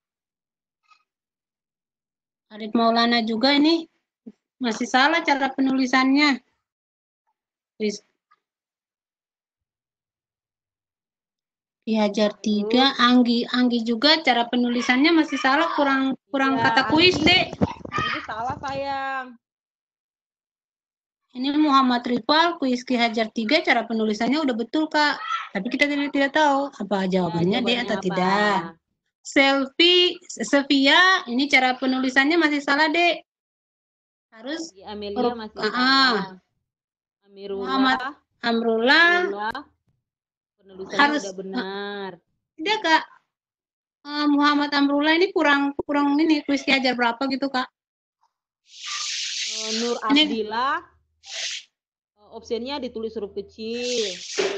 Arif Maulana juga ini masih salah cara penulisannya. Ki Hajar 3, Anggi juga cara penulisannya masih salah, kurang ya, kata kuis, Dek. Anggi salah, sayang. Ini Muhammad Rifal, kuis Ki Hajar 3, cara penulisannya udah betul, Kak. Tapi kita tidak tahu apa jawabannya, Dek, atau apa? Tidak. Sofia, ini cara penulisannya masih salah, Dek. Harus Amelia masih salah. Muhammad Amrullah. Penulisannya harus udah benar. Tidak, Kak. Muhammad Amrullah ini kurang ini kuis Ki Hajar berapa gitu, Kak? Nur Abdillah. Opsinya ditulis huruf kecil.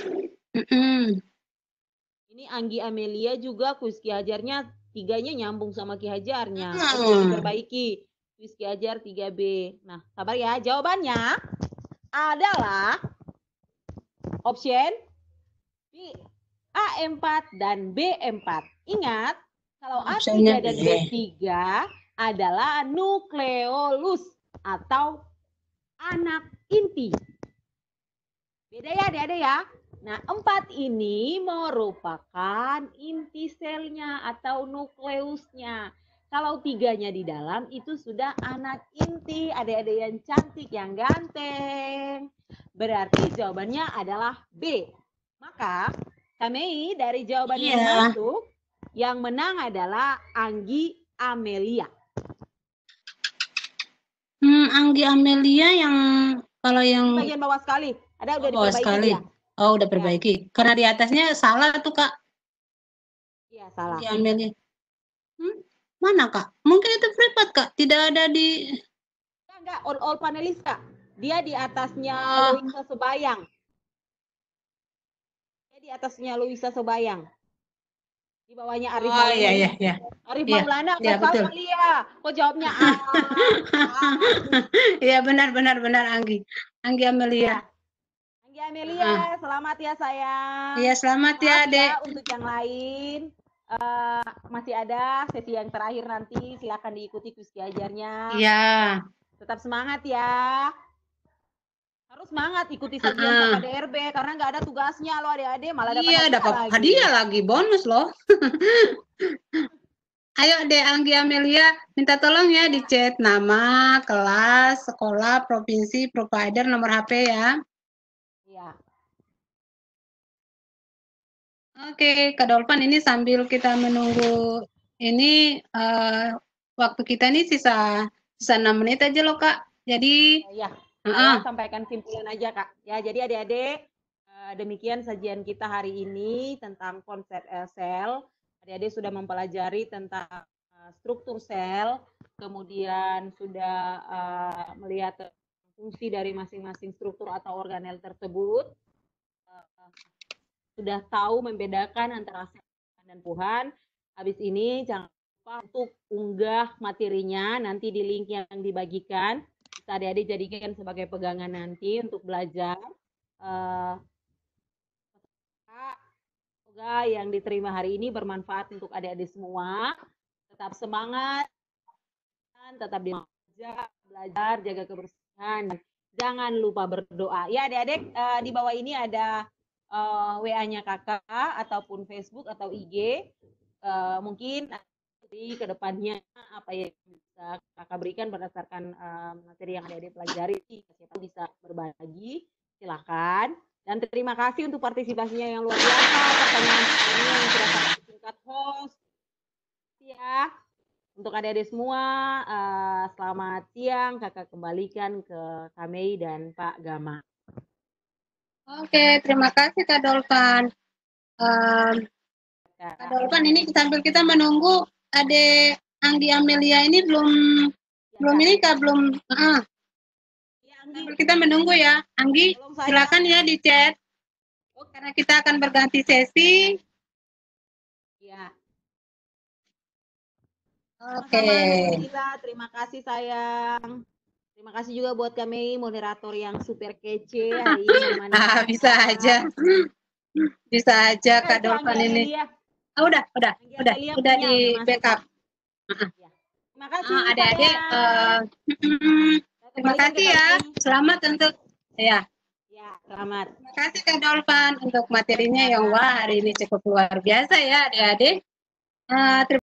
Ini Anggi Amelia juga kuis Ki Hajarnya 3-nya nyambung sama Ki Hajarnya. Harus diperbaiki. Kuis Ki Hajar 3B. Nah, sabar ya. Jawabannya adalah option B, A4 dan B4. Ingat, kalau A3 dan B3 adalah nukleolus atau anak inti. Beda ya, adik-adik ya. Nah, 4 ini merupakan inti selnya atau nukleusnya. Kalau 3-nya di dalam itu sudah anak inti, adik-adik yang cantik, yang ganteng. Berarti jawabannya adalah B. Maka kami dari jawaban yang masuk, yang menang adalah Anggi Amelia. Anggi Amelia yang kalau yang bagian bawah sekali. Ada udah diperbaiki ya? Oh, udah perbaiki. Ya. Karena di atasnya salah tuh, Kak. Iya, salah. Anggi Amelia. Mana, Kak? Mungkin itu privat, Kak. Tidak ada di... Enggak, all panelis, Kak. Dia di atasnya Luisa Sebayang. Dia di atasnya Luisa Sebayang. Di bawahnya Arif Maulana. Iya. Arif Maulana, salah kali ya. Kok jawabnya A? Iya, benar, Anggi. Anggi Amelia. Anggi Amelia, selamat ya, sayang. Iya, selamat ya, Dek. Untuk yang lain, masih ada sesi yang terakhir nanti, silakan diikuti kuis Ki Hajarnya. Iya. Tetap semangat ya. Harus semangat ikuti sajian sama DRB karena nggak ada tugasnya loh, adik-adik, malah dapat hadiah lagi, bonus loh. Ayo deh Anggi Amelia, minta tolong ya di chat nama, kelas, sekolah, provinsi, provider, nomor HP ya. Iya. Oke, Kak Dolpan, ini sambil kita menunggu ini waktu kita ini sisa 6 menit aja loh, Kak. Jadi saya sampaikan simpulan aja, Kak. Ya, jadi adik-adik, demikian sajian kita hari ini tentang konsep sel. Adik-adik sudah mempelajari tentang struktur sel, kemudian sudah melihat fungsi dari masing-masing struktur atau organel tersebut. Sudah tahu membedakan antara sel dan puhan. Habis ini jangan lupa untuk unggah materinya nanti di link yang dibagikan. Bisa adik-adik jadikan sebagai pegangan nanti untuk belajar. Semoga yang diterima hari ini bermanfaat untuk adik-adik semua. Tetap semangat. tetap di rumah aja, belajar, jaga kebersihan, dan jangan lupa berdoa. Ya adik-adik, di bawah ini ada WA-nya kakak ataupun Facebook atau IG. Mungkin di kedepannya apa yang bisa kakak berikan berdasarkan materi yang adik-adik pelajari, siapa bisa berbagi, silakan. Dan terima kasih untuk partisipasinya yang luar biasa, pertanyaan yang sudah sangat singkat host. Ya, untuk adik-adik semua, selamat siang. Kakak kembalikan ke Kamei dan Pak Gama. Oke, terima kasih Kak Dolpan. Kak Dolpan, ini sambil kita menunggu Adik Anggi Amelia ini belum ini Kak, belum. Sambil kita menunggu ya, Anggi, silakan ya di chat. Karena kita akan berganti sesi. Ya. Oke. Terima kasih sayang. Terima kasih juga buat kami moderator yang super kece hari ini. Bisa aja. Bisa aja Kak Dolpan ini. Udah di backup. Terima kasih adik-adik. Terima kasih ya. Selamat untuk ya. Selamat. Terima kasih Kak Dolpan untuk materinya yang wah hari ini cukup luar biasa ya adik-adik.